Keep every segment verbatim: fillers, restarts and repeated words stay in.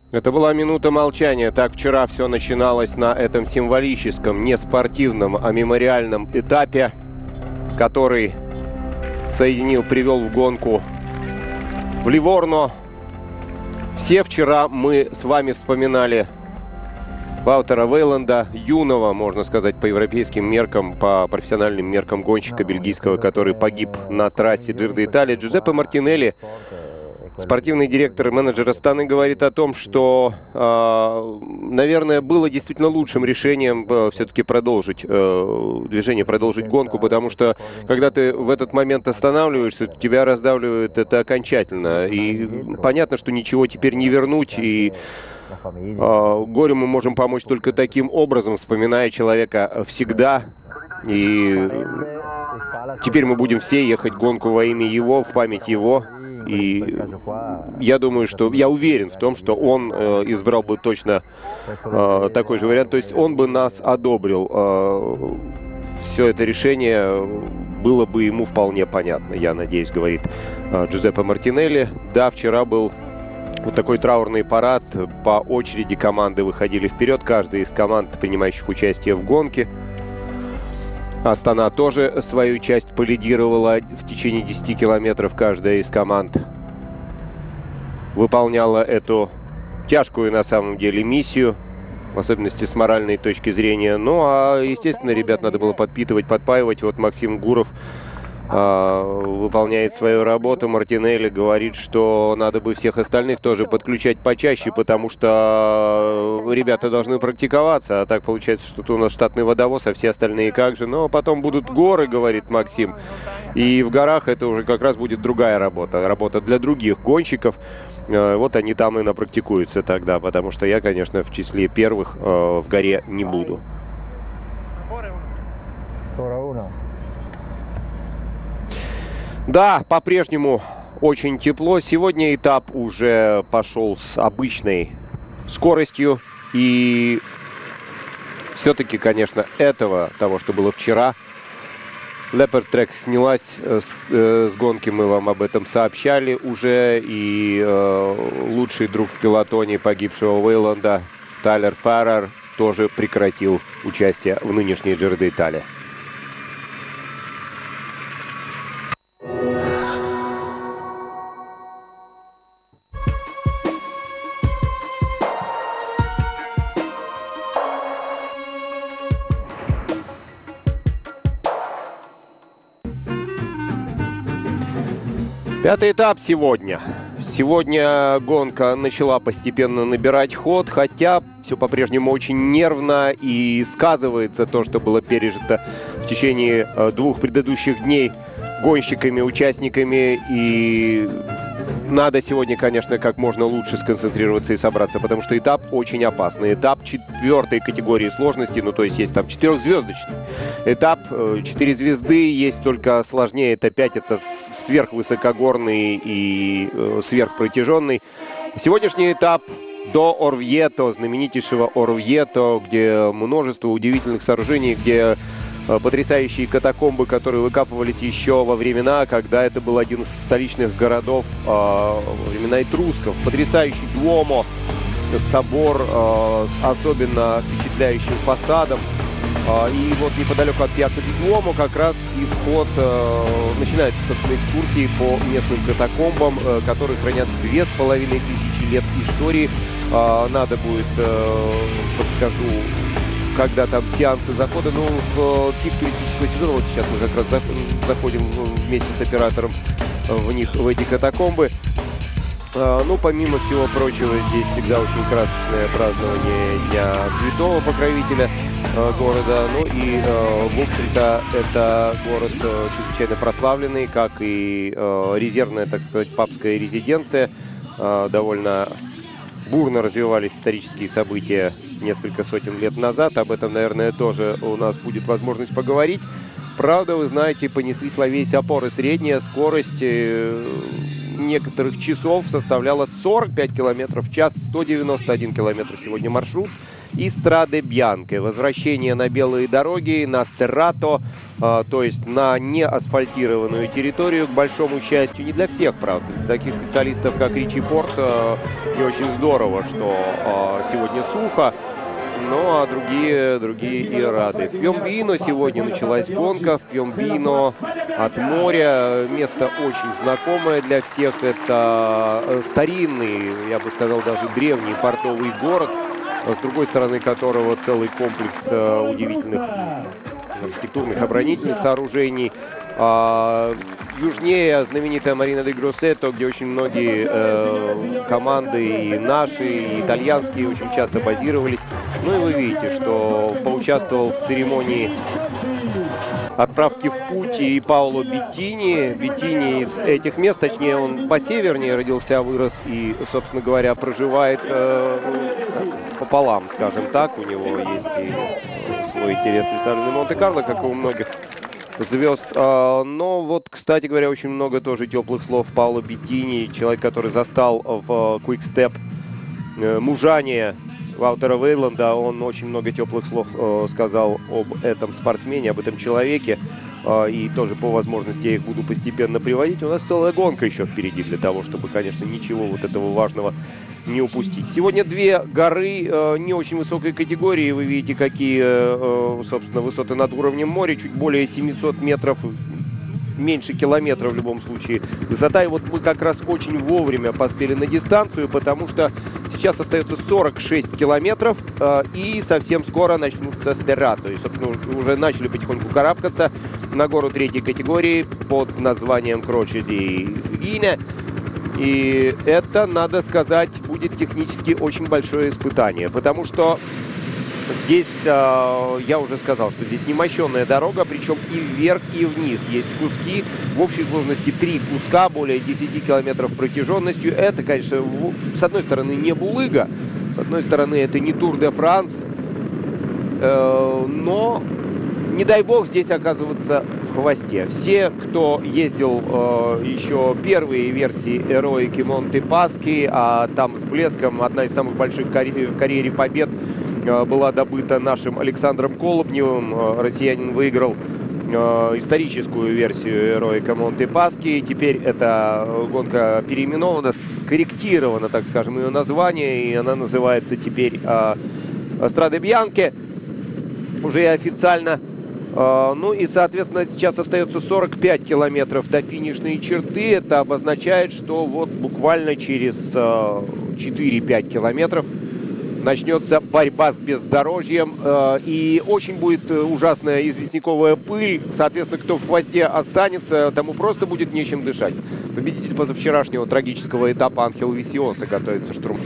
Это была минута молчания. Так вчера все начиналось на этом символическом, не спортивном, а мемориальном этапе, который соединил, привел в гонку в Ливорно. Все вчера мы с вами вспоминали Воутера Вейланда, юного, можно сказать, по европейским меркам, по профессиональным меркам гонщика бельгийского, который погиб на трассе Джир д'Италия. Джузеппе Мартинелли, спортивный директор и менеджер Астаны, говорит о том, что, э, наверное, было действительно лучшим решением э, все-таки продолжить э, движение, продолжить гонку, потому что, когда ты в этот момент останавливаешься, тебя раздавливает это окончательно. И понятно, что ничего теперь не вернуть, и э, горю мы можем помочь только таким образом, вспоминая человека всегда. И теперь мы будем все ехать гонку во имя его, в память его. И я думаю, что я уверен в том, что он э, избрал бы точно э, такой же вариант. То есть он бы нас одобрил. Э, все это решение было бы ему вполне понятно, я надеюсь, говорит э, Джузеппе Мартинелли. Да, вчера был вот такой траурный парад. По очереди команды выходили вперед. Каждая из команд, принимающих участие в гонке. Астана тоже свою часть полидировала в течение десяти километров. Каждая из команд выполняла эту тяжкую на самом деле миссию, в особенности с моральной точки зрения. Ну, а, естественно, ребят надо было подпитывать, подпаивать. Вот Максим Гуров э, выполняет свою работу. Мартинелли говорит, что надо бы всех остальных тоже подключать почаще, потому что ребята должны практиковаться. А так получается, что тут у нас штатный водовоз, а все остальные как же. Но потом будут горы, говорит Максим. И в горах это уже как раз будет другая работа. Работа для других гонщиков. Вот они там и напрактикуются тогда, потому что я, конечно, в числе первых э, в горе не буду. Да, по-прежнему очень тепло. Сегодня этап уже пошел с обычной скоростью. И все-таки, конечно, этого, того, что было вчера, Leopard Trek снялась с, э, с гонки, мы вам об этом сообщали уже. И э, лучший друг в пелотоне погибшего Вейланда, Тайлер Феррер, тоже прекратил участие в нынешней Джир д'Италия. Пятый этап сегодня. Сегодня гонка начала постепенно набирать ход, хотя все по-прежнему очень нервно, и сказывается то, что было пережито в течение двух предыдущих дней гонщиками, участниками. И надо сегодня, конечно, как можно лучше сконцентрироваться и собраться, потому что этап очень опасный. Этап четвертой категории сложности, ну то есть есть там четырехзвездочный этап, четыре звезды, есть только сложнее, это пять, это сверхвысокогорный и э, сверхпротяженный. Сегодняшний этап до Орвьето, знаменитейшего Орвьето, где множество удивительных сооружений, где э, потрясающие катакомбы, которые выкапывались еще во времена, когда это был один из столичных городов, э, во времена этрусков. Потрясающий Дуомо, собор э, с особенно впечатляющим фасадом. И вот неподалеку от Пьяцци ди Дуомо как раз и вход, э, начинается, собственно, экскурсии по местным катакомбам, э, которые хранят две с половиной тысячи лет истории. Э, надо будет, э, подскажу, когда там сеансы захода, ну, в пик туристического сезона, вот сейчас мы как раз заходим вместе с оператором в них, в эти катакомбы. Ну, помимо всего прочего, здесь всегда очень красочное празднование Дня Святого Покровителя э, города. Ну и э, Вулфстрита — это город э, чрезвычайно прославленный, как и э, резервная, так сказать, папская резиденция. Э, довольно бурно развивались исторические события несколько сотен лет назад. Об этом, наверное, тоже у нас будет возможность поговорить. Правда, вы знаете, понеслись во весь опоры. Средняя скорость э, некоторых часов составляла сорок пять километров в час, сто девяносто один километр сегодня маршрут. И Страде Бьянке. Возвращение на белые дороги, на Стеррато. а, то есть на неасфальтированную территорию, к большому счастью, не для всех, правда. Для таких специалистов, как Ричи Порт, а, не очень здорово, что а, сегодня сухо. Ну, а другие, другие и рады. В Пьомбино сегодня началась гонка. В Пьомбино от моря. Место очень знакомое для всех. Это старинный, я бы сказал, даже древний портовый город, с другой стороны которого целый комплекс удивительных архитектурных оборонительных сооружений. А, южнее знаменитая Марина де Гроссетто, где очень многие э, команды, и наши, и итальянские, очень часто базировались. Ну и вы видите, что поучаствовал в церемонии отправки в путь и Паоло Беттини. Беттини из этих мест, точнее он посевернее родился, вырос и, собственно говоря, проживает э, пополам, скажем так. У него есть и свой интерес, представленный Монте-Карло, как и у многих звезд. Но вот, кстати говоря, очень много тоже теплых слов Паоло Беттини, человек, который застал в Quick-Step мужание Ваутера Вейланда. Он очень много теплых слов сказал об этом спортсмене, об этом человеке. И тоже по возможности я их буду постепенно приводить. У нас целая гонка еще впереди для того, чтобы, конечно, ничего вот этого важного не упустить. Сегодня две горы э, не очень высокой категории. Вы видите, какие, э, собственно, высоты над уровнем моря. Чуть более семисот метров, меньше километра в любом случае высота. И вот мы как раз очень вовремя поспели на дистанцию, потому что сейчас остается сорок шесть километров, э, и совсем скоро начнутся стера. То есть, собственно, уже начали потихоньку карабкаться на гору третьей категории под названием Кроче ди Гине. И это, надо сказать, будет технически очень большое испытание, потому что здесь, э, я уже сказал, что здесь немощенная дорога, причем и вверх, и вниз. Есть куски, в общей сложности три куска, более десяти километров протяженностью. Это, конечно, в, с одной стороны, не булыга, с одной стороны, это не Тур де Франс, э, но, не дай бог, здесь оказываться в хвосте. Все, кто ездил э, еще первые версии Eroica Montepaschi, а там с блеском одна из самых больших в карьере побед э, была добыта нашим Александром Колобневым. Э, россиянин выиграл э, историческую версию Eroica Montepaschi. Теперь эта гонка переименована, скорректировано, так скажем, ее название, и она называется теперь э, Strade Bianche, уже и официально. Ну и, соответственно, сейчас остается сорок пять километров до финишной черты. Это обозначает, что вот буквально через четыре-пять километров начнется борьба с бездорожьем. И очень будет ужасная известняковая пыль. Соответственно, кто в хвосте останется, тому просто будет нечем дышать. Победитель позавчерашнего трагического этапа Анхел Висиоса готовится штурм.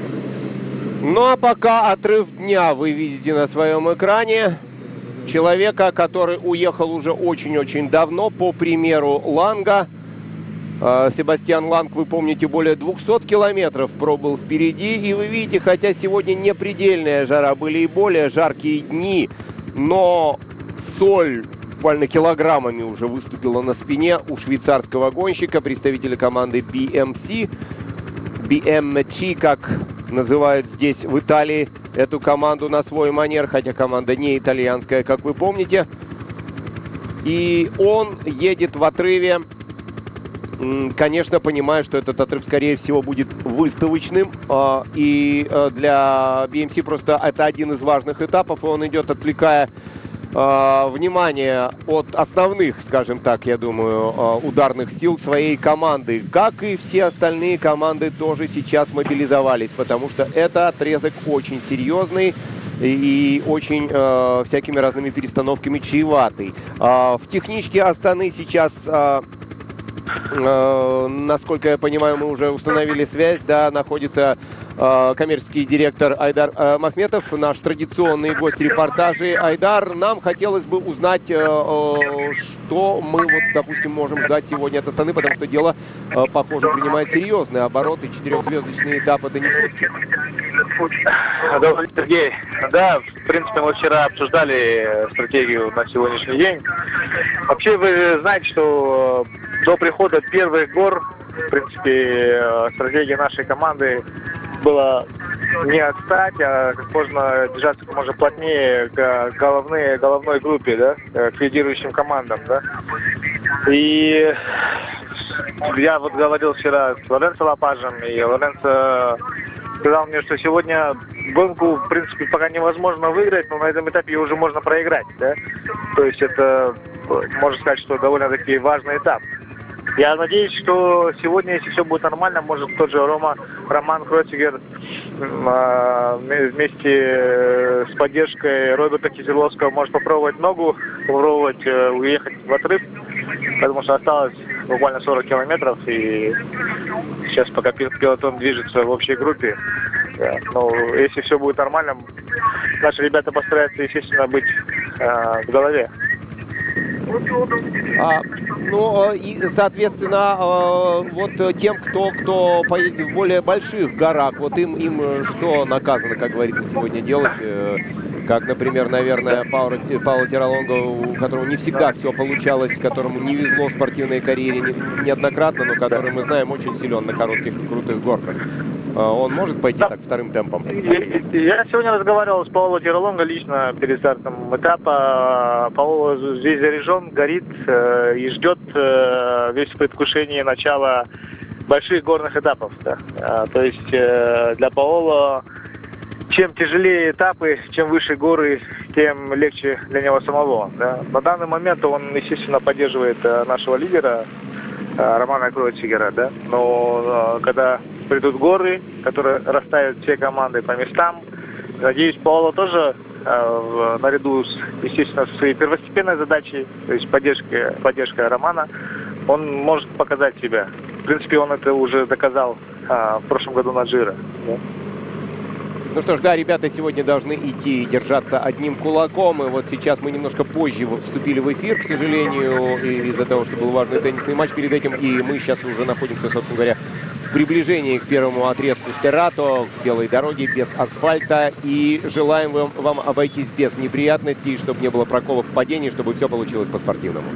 Ну а пока отрыв дня вы видите на своем экране. Человека, который уехал уже очень-очень давно, по примеру Ланга. Себастьян Ланг, вы помните, более двухсот километров пробыл впереди. И вы видите, хотя сегодня не предельная жара, были и более жаркие дни, но соль буквально килограммами уже выступила на спине у швейцарского гонщика, представителя команды би эм си. би эм си, как называют здесь в Италии эту команду на свой манер, хотя команда не итальянская, как вы помните. И он едет в отрыве, конечно, понимая, что этот отрыв, скорее всего, будет выставочным. И для би эм си просто это один из важных этапов, и он идет, отвлекая внимание от основных, скажем так, я думаю, ударных сил своей команды. Как и все остальные команды тоже сейчас мобилизовались, потому что это отрезок очень серьезный и очень э, всякими разными перестановками чреватый. Э, в техничке Астаны сейчас, э, э, насколько я понимаю, мы уже установили связь, да, находится коммерческий директор Айдар э, Махметов, наш традиционный гость репортажей. Айдар, нам хотелось бы узнать, э, э, что мы, вот, допустим, можем ждать сегодня от Астаны, потому что дело, э, похоже, принимает серьезные обороты. Четырехзвездочный этап — это не шутки. Добрый день, Сергей. Да, в принципе, мы вчера обсуждали стратегию на сегодняшний день. Вообще, вы знаете, что до прихода первых гор, в принципе, стратегия нашей команды была не отстать, а как можно держаться как можно плотнее к головной, головной группе, да, к лидирующим командам, да. И я вот говорил вчера с Лоренцо Лапажем, и Лоренцо сказал мне, что сегодня гонку, в принципе, пока невозможно выиграть, но на этом этапе ее уже можно проиграть, да. То есть это, можно сказать, что довольно-таки важный этап. Я надеюсь, что сегодня, если все будет нормально, может тот же Рома, Роман Кройцигер вместе с поддержкой Роберта Кизеловского может попробовать ногу, попробовать уехать в отрыв, потому что осталось буквально сорок километров, и сейчас пока пилотон движется в общей группе. Да. Но если все будет нормально, наши ребята постараются, естественно, быть э, в голове. А, ну, и, соответственно, вот тем, кто, кто поедет в более больших горах, вот им, им что наказано, как говорится, сегодня делать? Как, например, наверное, Пауло, Пауло Тиралонго, у которого не всегда все получалось, которому не везло в спортивной карьере не, неоднократно, но который, мы знаем, очень силен на коротких и крутых горках. Он может пойти так вторым темпом? Я сегодня разговаривал с Пауло Тиралонго лично перед стартом этапа. Пауло здесь заряжен, горит и ждет весь в предвкушении начала больших горных этапов. Да. То есть для Пауло чем тяжелее этапы, чем выше горы, тем легче для него самого. Да. На данный момент он, естественно, поддерживает нашего лидера Романа Кройцигера, да. Но когда придут горы, которые расставят все команды по местам, надеюсь, Пауло тоже э, наряду с, естественно, со своей первостепенной задачей, то есть поддержкой, поддержкой Романа, он может показать себя. В принципе, он это уже доказал э, в прошлом году на Джиро. Да. Ну что ж, да, ребята сегодня должны идти и держаться одним кулаком. И вот сейчас мы немножко позже вступили в эфир, к сожалению, из-за того, что был важный теннисный матч перед этим. И мы сейчас уже находимся, собственно говоря, в приближении к первому отрезку Стерато, к белой дороге, без асфальта. И желаем вам, вам обойтись без неприятностей, чтобы не было проколов в падении, чтобы все получилось по-спортивному.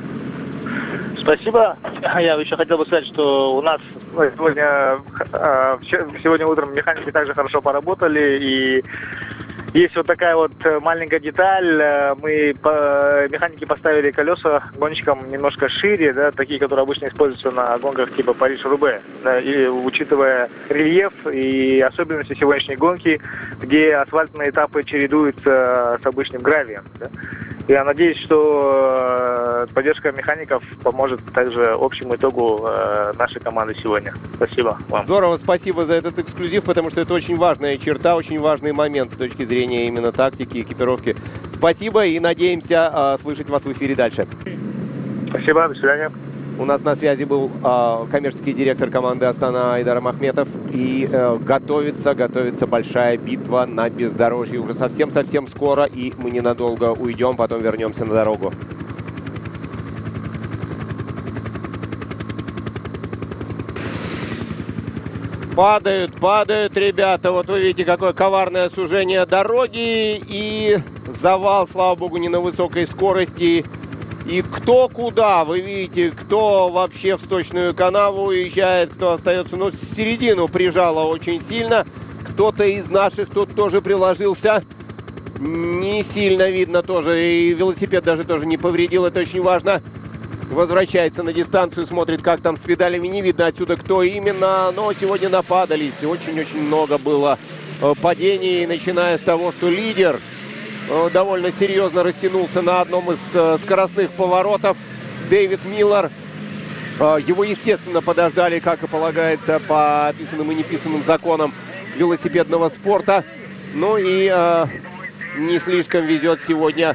Спасибо. Я еще хотел бы сказать, что у нас сегодня, сегодня утром механики также хорошо поработали, и есть вот такая вот маленькая деталь. Мы по, механики поставили колеса гонщикам немножко шире, да, такие, которые обычно используются на гонках типа Париж-Рубе. Да, и учитывая рельеф и особенности сегодняшней гонки, где асфальтные этапы чередуются с обычным гравием. Да. Я надеюсь, что поддержка механиков поможет также общему итогу нашей команды сегодня. Спасибо вам. Здорово, спасибо за этот эксклюзив, потому что это очень важная черта, очень важный момент с точки зрения именно тактики, экипировки. Спасибо и надеемся э, слышать вас в эфире дальше. Спасибо, до свидания. У нас на связи был э, коммерческий директор команды Астана Айдар Ахметов. И э, готовится, готовится большая битва на бездорожье. Уже совсем-совсем скоро, и мы ненадолго уйдем, потом вернемся на дорогу. Падают, падают ребята. Вот вы видите, какое коварное сужение дороги. И завал, слава богу, не на высокой скорости. И кто куда, вы видите, кто вообще в сточную канаву уезжает, кто остается, ну, в середину прижало очень сильно. Кто-то из наших тут тоже приложился. Не сильно видно тоже, и велосипед даже тоже не повредил, это очень важно. Возвращается на дистанцию, смотрит, как там с педалями, не видно отсюда, кто именно. Но сегодня нападались, очень-очень много было падений, начиная с того, что лидер довольно серьезно растянулся на одном из скоростных поворотов. Дэвид Миллер. Его, естественно, подождали, как и полагается, по описанным и неписанным законам велосипедного спорта. Ну и э, не слишком везет сегодня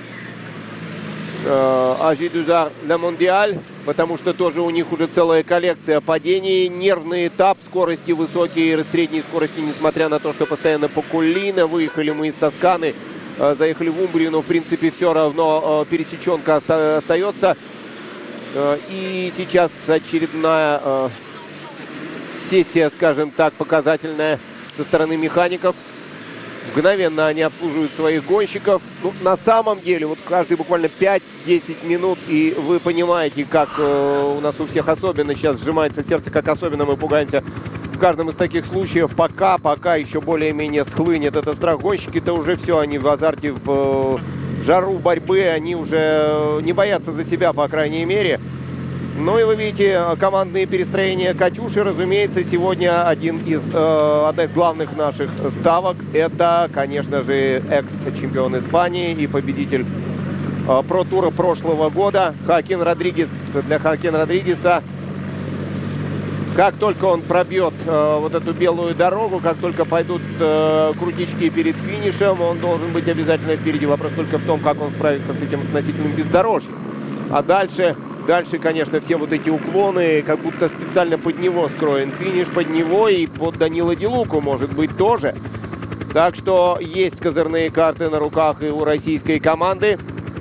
Ажидузар на Мондиаль, потому что тоже у них уже целая коллекция падений. Нервный этап, скорости высокие, средние скорости, несмотря на то, что постоянно по Куллино. Выехали мы из Тосканы. Заехали в Умбрию, но в принципе все равно пересеченка остается. И сейчас очередная сессия, скажем так, показательная со стороны механиков. Мгновенно они обслуживают своих гонщиков. Ну, на самом деле, вот каждые буквально пять-десять минут, и вы понимаете, как у нас у всех особенно сейчас сжимается сердце, как особенно мы пугаемся в каждом из таких случаев пока, пока еще более-менее схлынет этот страх. Гонщики-то уже все, они в азарте, в жару борьбы, они уже не боятся за себя, по крайней мере. Ну и вы видите командные перестроения «Катюши». Разумеется, сегодня один из, э, одна из главных наших ставок – это, конечно же, экс-чемпион Испании и победитель э, про-тура прошлого года Хоакин Родригес. Для Хоакина Родригеса, как только он пробьет э, вот эту белую дорогу, как только пойдут э, крутички перед финишем, он должен быть обязательно впереди. Вопрос только в том, как он справится с этим относительным бездорожьем. А дальше... Дальше, конечно, все вот эти уклоны, как будто специально под него скроен финиш, под него и под Данило Ди Луку, может быть, тоже. Так что есть козырные карты на руках и у российской команды.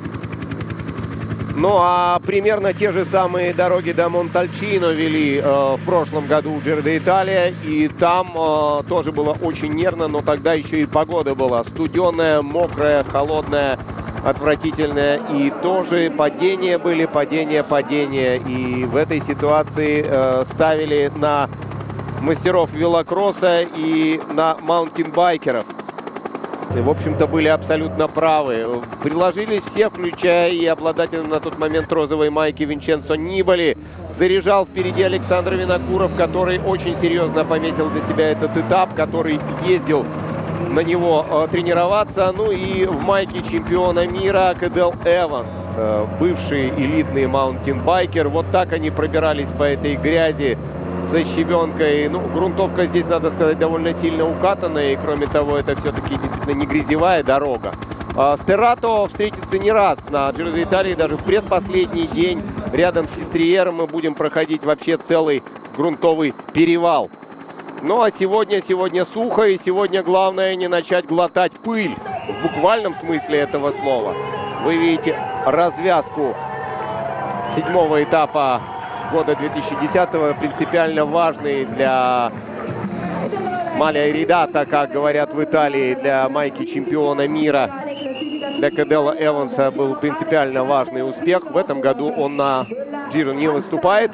Ну, а примерно те же самые дороги до Монтальчино вели э, в прошлом году Giro d'Italia. И там э, тоже было очень нервно, но тогда еще и погода была студеная, мокрая, холодная, отвратительная. И тоже падения были, падения, падения. И в этой ситуации э, ставили на мастеров велокросса и на маунтинбайкеров. И, в общем-то, были абсолютно правы. Приложились все, включая и обладателя на тот момент розовой майки Винченцо Нибали. Заряжал впереди Александр Винокуров, который очень серьезно пометил для себя этот этап, который ездил на него э, тренироваться. Ну и в майке чемпиона мира Кэдэл Эванс, э, бывший элитный маунтинбайкер. Вот так они пробирались по этой грязи со щебенкой. Ну, грунтовка здесь, надо сказать, довольно сильно укатанная. И, кроме того, это все-таки действительно не грязевая дорога. А Стерато встретится не раз на Giro d'Italia, даже в предпоследний день. Рядом с Истриером мы будем проходить вообще целый грунтовый перевал. Ну, а сегодня, сегодня сухо, и сегодня главное не начать глотать пыль. В буквальном смысле этого слова. Вы видите развязку седьмого этапа года две тысячи десятого, принципиально важный для Маля Ридата, как говорят в Италии, для майки чемпиона мира. Для Кэдэла Эванса был принципиально важный успех. В этом году он на Giro не выступает.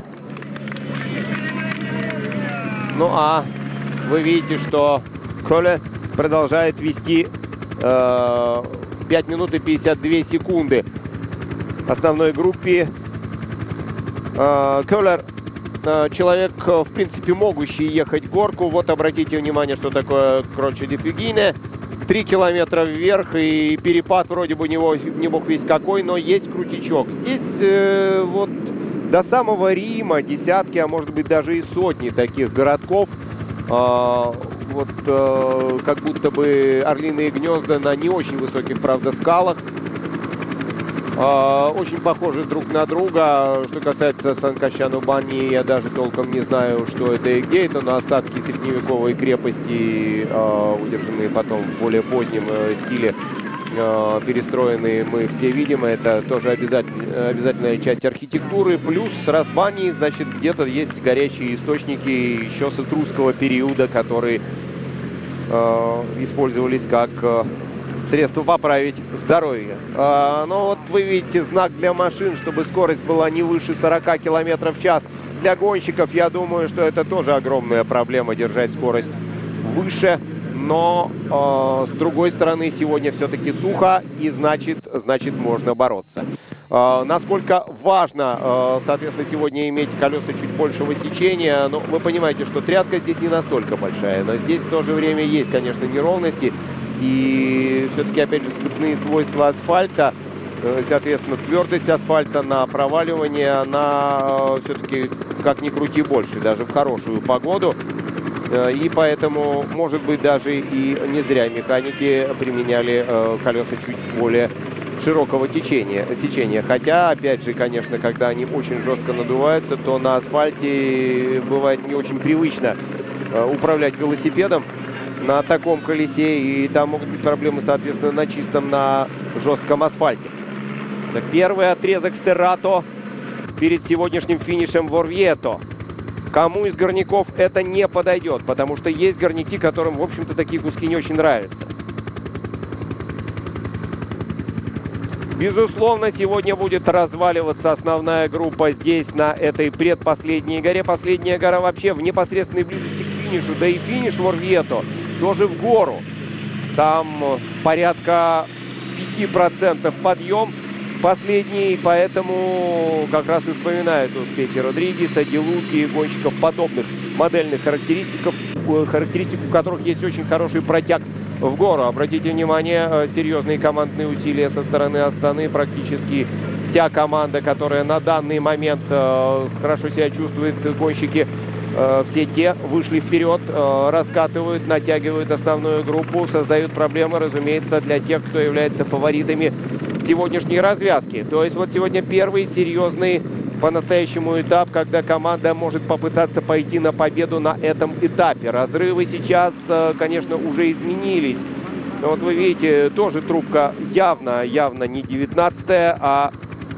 Ну а вы видите, что Коле продолжает вести э, пять минут и пятьдесят две секунды основной группе. Келлер э, человек, в принципе, могущий ехать горку. Вот обратите внимание, что такое Кроче ди Фюгине. Три километра вверх, и перепад вроде бы у него не бог весь какой, но есть крутичок. Здесь э, вот до самого Рима десятки, а может быть даже и сотни таких городков. Э, вот э, как будто бы орлиные гнезда на не очень высоких, правда, скалах. Uh, очень похожи друг на друга. Что касается Сан-Кащано-Баньи, я даже толком не знаю, что это и где это, но остатки средневековой крепости, uh, удержанные потом в более позднем uh, стиле, uh, перестроенные, мы все видим. Это тоже обязательно, обязательная часть архитектуры. Плюс раз Баньи, значит, где-то есть горячие источники еще с этрусского периода, которые uh, использовались как uh, средство поправить здоровье. А, но вот вы видите знак для машин, чтобы скорость была не выше сорока километров в час. Для гонщиков, я думаю, что это тоже огромная проблема, держать скорость выше. Но а, с другой стороны, сегодня все-таки сухо, и значит, значит можно бороться. А, насколько важно, а, соответственно, сегодня иметь колеса чуть большего сечения. Но вы понимаете, что тряска здесь не настолько большая. Но здесь в то же время есть, конечно, неровности. И все-таки, опять же, сцепные свойства асфальта, соответственно, твердость асфальта на проваливание, она все-таки, как ни крути, больше, даже в хорошую погоду. И поэтому, может быть, даже и не зря механики применяли колеса чуть более широкого течения, сечения. Хотя, опять же, конечно, когда они очень жестко надуваются, то на асфальте бывает не очень привычно управлять велосипедом на таком колесе, и там могут быть проблемы, соответственно, на чистом, на жестком асфальте. Первый отрезок Стерато перед сегодняшним финишем в Орвьето. Кому из горняков это не подойдет, потому что есть горняки, которым, в общем-то, такие куски не очень нравятся. Безусловно, сегодня будет разваливаться основная группа здесь, на этой предпоследней горе. Последняя гора вообще в непосредственной близости к финишу финишу. Да и финиш в Орвьето тоже в гору. Там порядка пяти процентов подъем последний, поэтому как раз и вспоминают успехи Родригеса, Ди Луки и гонщиков подобных модельных характеристик, характеристик, у которых есть очень хороший протяг в гору. Обратите внимание, серьезные командные усилия со стороны Астаны. Практически вся команда, которая на данный момент э, хорошо себя чувствует, гонщики, э, все те вышли вперед, э, раскатывают, натягивают основную группу, создают проблемы, разумеется, для тех, кто является фаворитами сегодняшней развязки. То есть вот сегодня первый серьезный по-настоящему этап, когда команда может попытаться пойти на победу на этом этапе. Разрывы сейчас, конечно, уже изменились. Но вот вы видите, тоже трубка явно, явно не девятнадцатая, а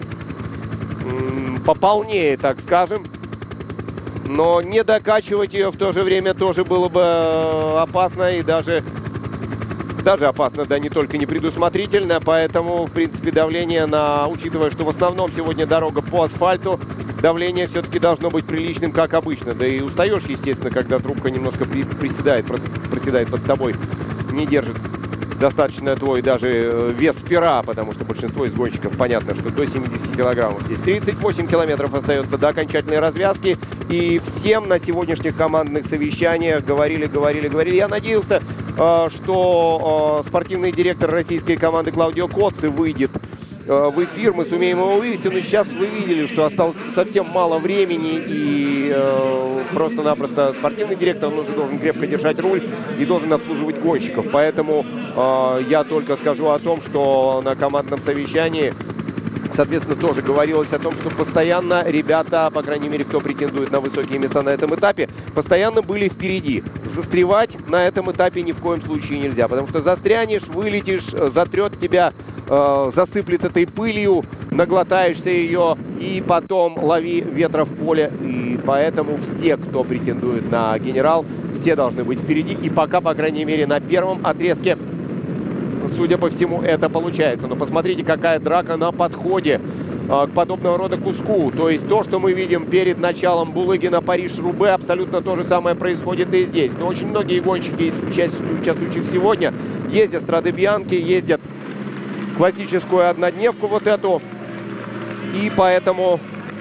пополнее, так скажем. Но не докачивать ее в то же время тоже было бы опасно и даже... Даже опасно, да, не только не предусмотрительно, поэтому, в принципе, давление на... Учитывая, что в основном сегодня дорога по асфальту, давление все-таки должно быть приличным, как обычно. Да и устаешь, естественно, когда трубка немножко при, приседает, проседает под тобой, не держит достаточно твой даже вес пера, потому что большинство из гонщиков, понятно, что до семидесяти килограммов. Здесь тридцать восемь километров остается до окончательной развязки. И всем на сегодняшних командных совещаниях говорили, говорили, говорили. Я надеялся, что спортивный директор российской команды Клаудио Коцци выйдет в эфир, мы сумеем его вывести, но сейчас вы видели, что осталось совсем мало времени, и э, просто-напросто спортивный директор, он уже должен крепко держать руль и должен обслуживать гонщиков. Поэтому э, я только скажу о том, что на командном совещании, соответственно, тоже говорилось о том, что постоянно ребята, по крайней мере, кто претендует на высокие места на этом этапе, постоянно были впереди. Застревать на этом этапе ни в коем случае нельзя, потому что застрянешь, вылетишь, затрет тебя, э, засыплет этой пылью, наглотаешься ее и потом лови ветра в поле. И поэтому все, кто претендует на генерал, все должны быть впереди. И пока, по крайней мере, на первом отрезке, судя по всему, это получается. Но посмотрите, какая драка на подходе э, к подобного рода куску. То есть то, что мы видим перед началом Булыги на Париж-Рубе, абсолютно то же самое происходит и здесь. Но очень многие гонщики, участвующих сегодня, ездят Страде Бьянки, ездят классическую однодневку вот эту. И поэтому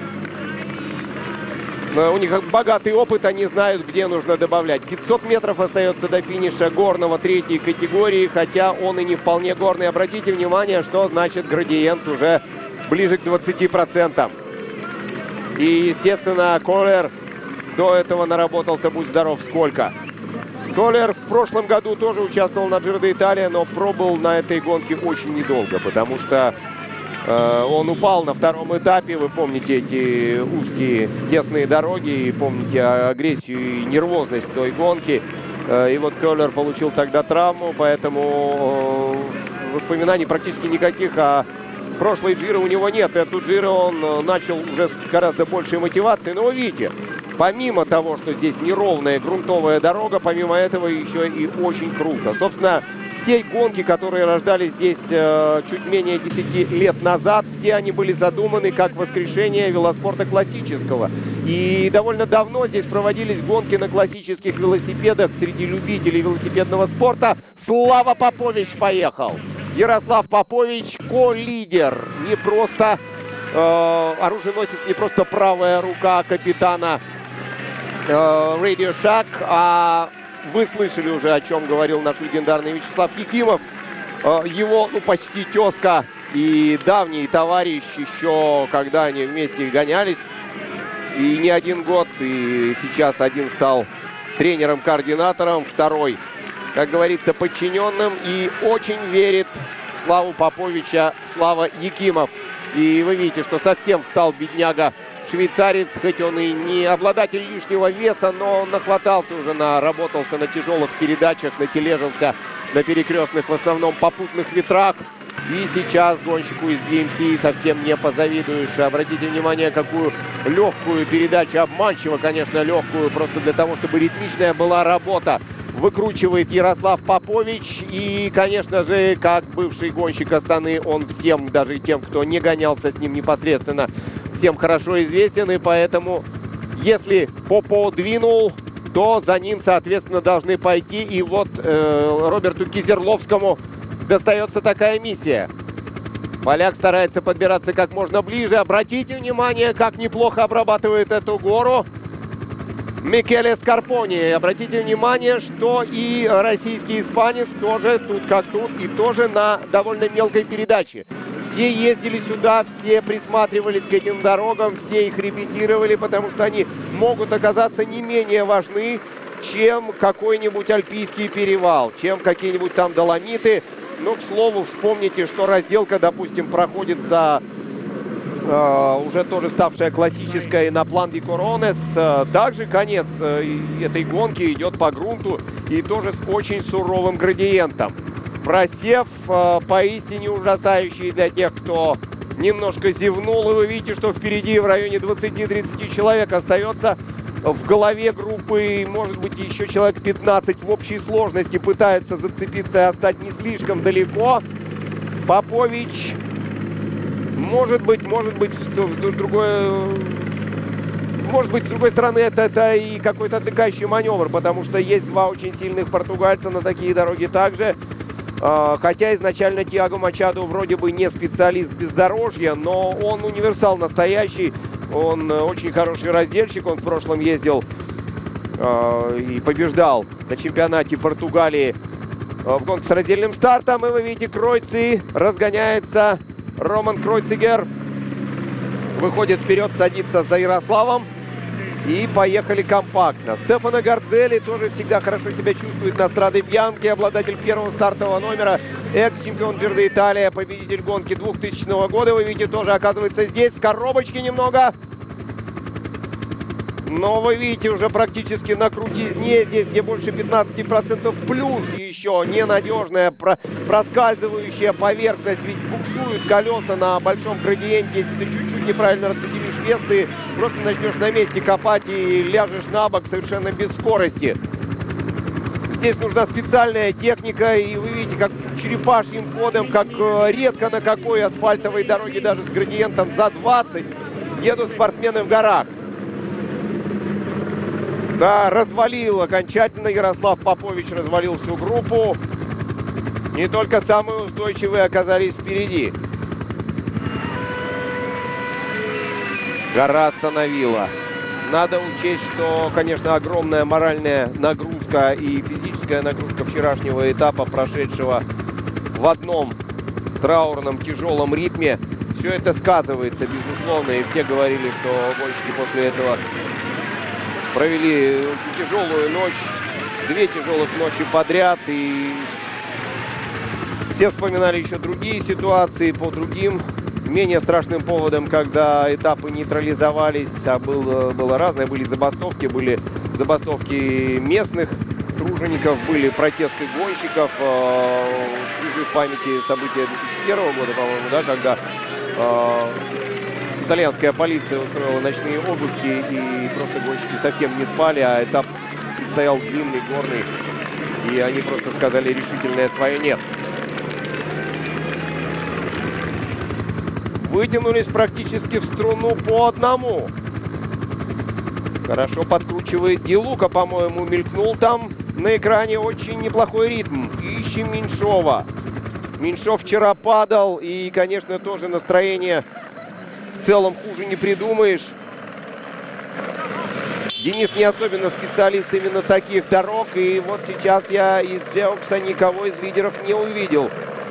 у них богатый опыт, они знают, где нужно добавлять. пятьсот метров остается до финиша горного третьей категории, хотя он и не вполне горный. Обратите внимание, что значит градиент уже ближе к двадцати процентам. И, естественно, Колер до этого наработался, будь здоров, сколько. Колер в прошлом году тоже участвовал на Джиро д'Италия, но пробыл на этой гонке очень недолго, потому что он упал на втором этапе. Вы помните эти узкие, тесные дороги, и помните агрессию и нервозность той гонки. И вот Колер получил тогда травму, поэтому воспоминаний практически никаких о прошлой Джиро у него нет. Эту Джиро он начал уже с гораздо большей мотивацией. Но вы видите, помимо того, что здесь неровная грунтовая дорога, помимо этого еще и очень круто. Собственно, все гонки, которые рождались здесь э, чуть менее десяти лет назад, все они были задуманы как воскрешение велоспорта классического. И довольно давно здесь проводились гонки на классических велосипедах среди любителей велосипедного спорта. Слава Попович поехал! Ярослав Попович ко-лидер. Не просто э, оруженосец, не просто правая рука капитана э, Radio Shack, а... Вы слышали уже, о чем говорил наш легендарный Вячеслав Якимов. Его, ну, почти тезка и давний товарищ, еще когда они вместе гонялись. И не один год, и сейчас один стал тренером-координатором, второй, как говорится, подчиненным. И очень верит в Славу Поповича Слава Якимов. И вы видите, что совсем встал бедняга швейцарец, хоть он и не обладатель лишнего веса, но он нахватался уже, наработался на тяжелых передачах, натележился на перекрестных, в основном попутных ветрах. И сейчас гонщику из би эм си совсем не позавидуешь. Обратите внимание, какую легкую передачу, обманчиво, конечно, легкую, просто для того, чтобы ритмичная была работа, выкручивает Ярослав Попович. И, конечно же, как бывший гонщик Астаны, он всем, даже тем, кто не гонялся с ним непосредственно, всем хорошо известен. И поэтому, если Попо двинул, то за ним, соответственно, должны пойти. И вот э, Роберту Кизерловскому достается такая миссия. Поляк старается подбираться как можно ближе. Обратите внимание, как неплохо обрабатывает эту гору Микеле Скарпони. Обратите внимание, что и российский испанец тоже тут как тут и тоже на довольно мелкой передаче. Все ездили сюда, все присматривались к этим дорогам, все их репетировали, потому что они могут оказаться не менее важны, чем какой-нибудь Альпийский перевал, чем какие-нибудь там Доломиты. Но, к слову, вспомните, что разделка, допустим, проходит за э, уже тоже ставшая классической на План ди Коронес. Э, также конец э, этой гонки идет по грунту и тоже с очень суровым градиентом. Просев э, поистине ужасающий для тех, кто немножко зевнул. И вы видите, что впереди в районе двадцати-тридцати человек остается. В голове группы, может быть, еще человек пятнадцать в общей сложности пытаются зацепиться и остать не слишком далеко. Попович, может быть, может быть, другое... Может быть, с другой стороны, это, это и какой-то отвлекающий маневр, потому что есть два очень сильных португальца на такие дороги также. Хотя изначально Тиаго Мачадо вроде бы не специалист бездорожья, но он универсал настоящий. Он очень хороший раздельщик. Он в прошлом ездил э, и побеждал на чемпионате Португалии э, в гонке с раздельным стартом. И вы видите, Кройци разгоняется. Роман Кройцигер выходит вперед, садится за Ярославом. И поехали компактно. Стефано Гардзели тоже всегда хорошо себя чувствует на Страде Бьянке. Обладатель первого стартового номера. Экс-чемпион Джир де Италия. Победитель гонки двухтысячного года. Вы видите, тоже оказывается здесь. В коробочке немного. Но вы видите, уже практически на крутизне. Здесь где больше пятнадцати процентов. Плюс еще ненадежная про проскальзывающая поверхность. Ведь буксуют колеса на большом градиенте. Если ты чуть-чуть неправильно распределишь вес, ты просто начнешь на месте копать и ляжешь на бок совершенно без скорости. Здесь нужна специальная техника. И вы видите, как черепашьим ходом, как редко на какой асфальтовой дороге, даже с градиентом за двадцать, едут спортсмены в горах. Да, развалил окончательно Ярослав Попович, развалил всю группу. Не только самые устойчивые оказались впереди. Гора остановила. Надо учесть, что, конечно, огромная моральная нагрузка и физическая нагрузка вчерашнего этапа, прошедшего в одном траурном тяжелом ритме. Все это сказывается, безусловно. И все говорили, что гонщики после этого провели очень тяжелую ночь, две тяжелых ночи подряд, и все вспоминали еще другие ситуации по другим менее страшным поводам, когда этапы нейтрализовались, а было, было разное, были забастовки, были забастовки местных тружеников, были протесты гонщиков, э, свежи в памяти события две тысячи первого года, по-моему, да, когда э, итальянская полиция устроила ночные обыски, и просто гонщики совсем не спали, а этап предстоял длинный, горный, и они просто сказали решительное свое «нет». Вытянулись практически в струну по одному. Хорошо подкручивает Ди Лука, по-моему, мелькнул там на экране очень неплохой ритм. Ищем Меньшова. Меньшов вчера падал, и, конечно, тоже настроение в целом хуже не придумаешь. Денис не особенно специалист именно таких дорог, и вот сейчас я из Джеокса никого из лидеров не увидел.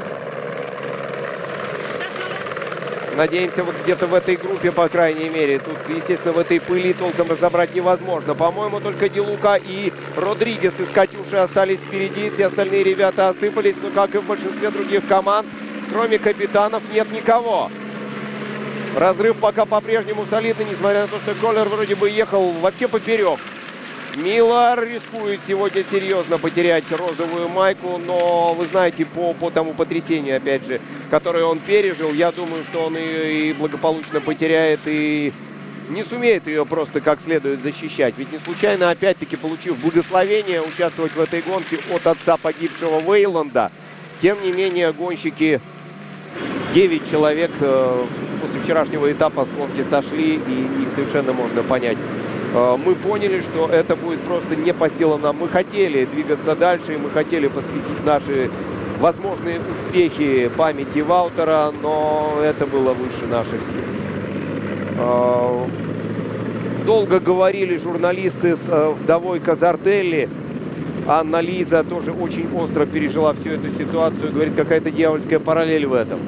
Надеемся, вот где-то в этой группе, по крайней мере. Тут, естественно, в этой пыли толком разобрать невозможно. По-моему, только Ди Лука и Родригес из Катюши остались впереди. Все остальные ребята осыпались. Но, как и в большинстве других команд, кроме капитанов, нет никого. Разрыв пока по-прежнему солидный, несмотря на то, что Коллер вроде бы ехал вообще поперек. Миллар рискует сегодня серьезно потерять розовую майку, но вы знаете, по, по тому потрясению, опять же, которое он пережил, я думаю, что он ее и благополучно потеряет, и не сумеет ее просто как следует защищать. Ведь не случайно, опять-таки, получив благословение участвовать в этой гонке от отца погибшего Вейланда, тем не менее, гонщики, девять человек э, после вчерашнего этапа с гонки сошли, и их совершенно можно понять. мы поняли, что это будет просто не по силам нам. Мы хотели двигаться дальше, и мы хотели посвятить наши возможные успехи памяти Ваутера, но это было выше наших сил. Долго говорили журналисты с вдовой Казартелли. Анна Лиза тоже очень остро пережила всю эту ситуацию. Говорит, какая-то дьявольская параллель в этом.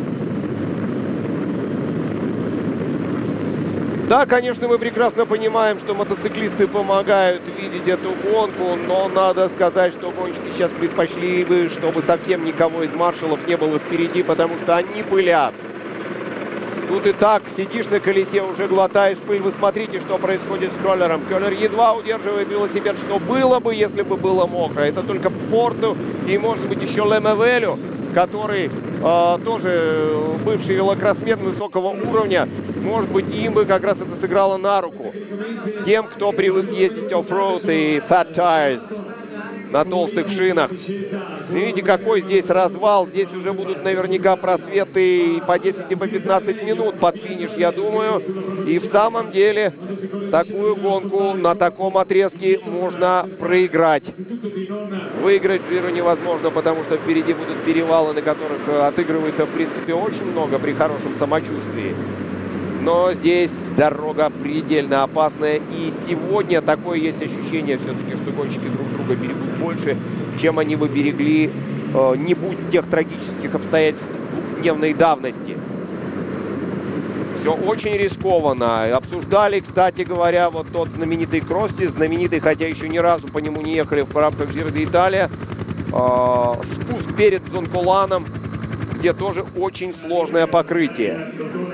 Да, конечно, мы прекрасно понимаем, что мотоциклисты помогают видеть эту гонку, но надо сказать, что гонщики сейчас предпочли бы, чтобы совсем никого из маршалов не было впереди, потому что они пылят. Тут и так сидишь на колесе, уже глотаешь пыль. Вы смотрите, что происходит с Кёллером. Кёллер едва удерживает велосипед, что было бы, если бы было мокро. Это только Порту и, может быть, еще Лемевелю, который э, тоже бывший велокроссмен высокого уровня. Может быть, им бы как раз это сыграло на руку. Тем, кто привык ездить оффроуд и fat tires на толстых шинах. Видите, какой здесь развал. Здесь уже будут наверняка просветы по десять и по пятнадцать минут под финиш, я думаю. И в самом деле такую гонку на таком отрезке можно проиграть. Выиграть Джиро невозможно, потому что впереди будут перевалы, на которых отыгрывается, в принципе, очень много при хорошем самочувствии. Но здесь дорога предельно опасная. И сегодня такое есть ощущение все-таки, что гонщики друг друга берегут больше, чем они бы берегли, э, не будь тех трагических обстоятельств двухдневной давности. Все очень рискованно. Обсуждали, кстати говоря, вот тот знаменитый Крости, знаменитый, хотя еще ни разу по нему не ехали в рамках Giro d'Italia. Э, спуск перед Зонколаном, где тоже очень сложное покрытие.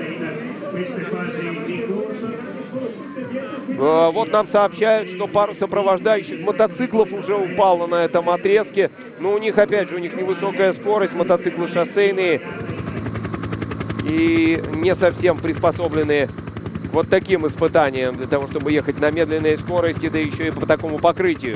Вот нам сообщают, что пару сопровождающих мотоциклов уже упало на этом отрезке. Но у них, опять же, у них невысокая скорость, мотоциклы шоссейные и не совсем приспособленные к вот таким испытаниям, для того, чтобы ехать на медленной скорости, да еще и по такому покрытию.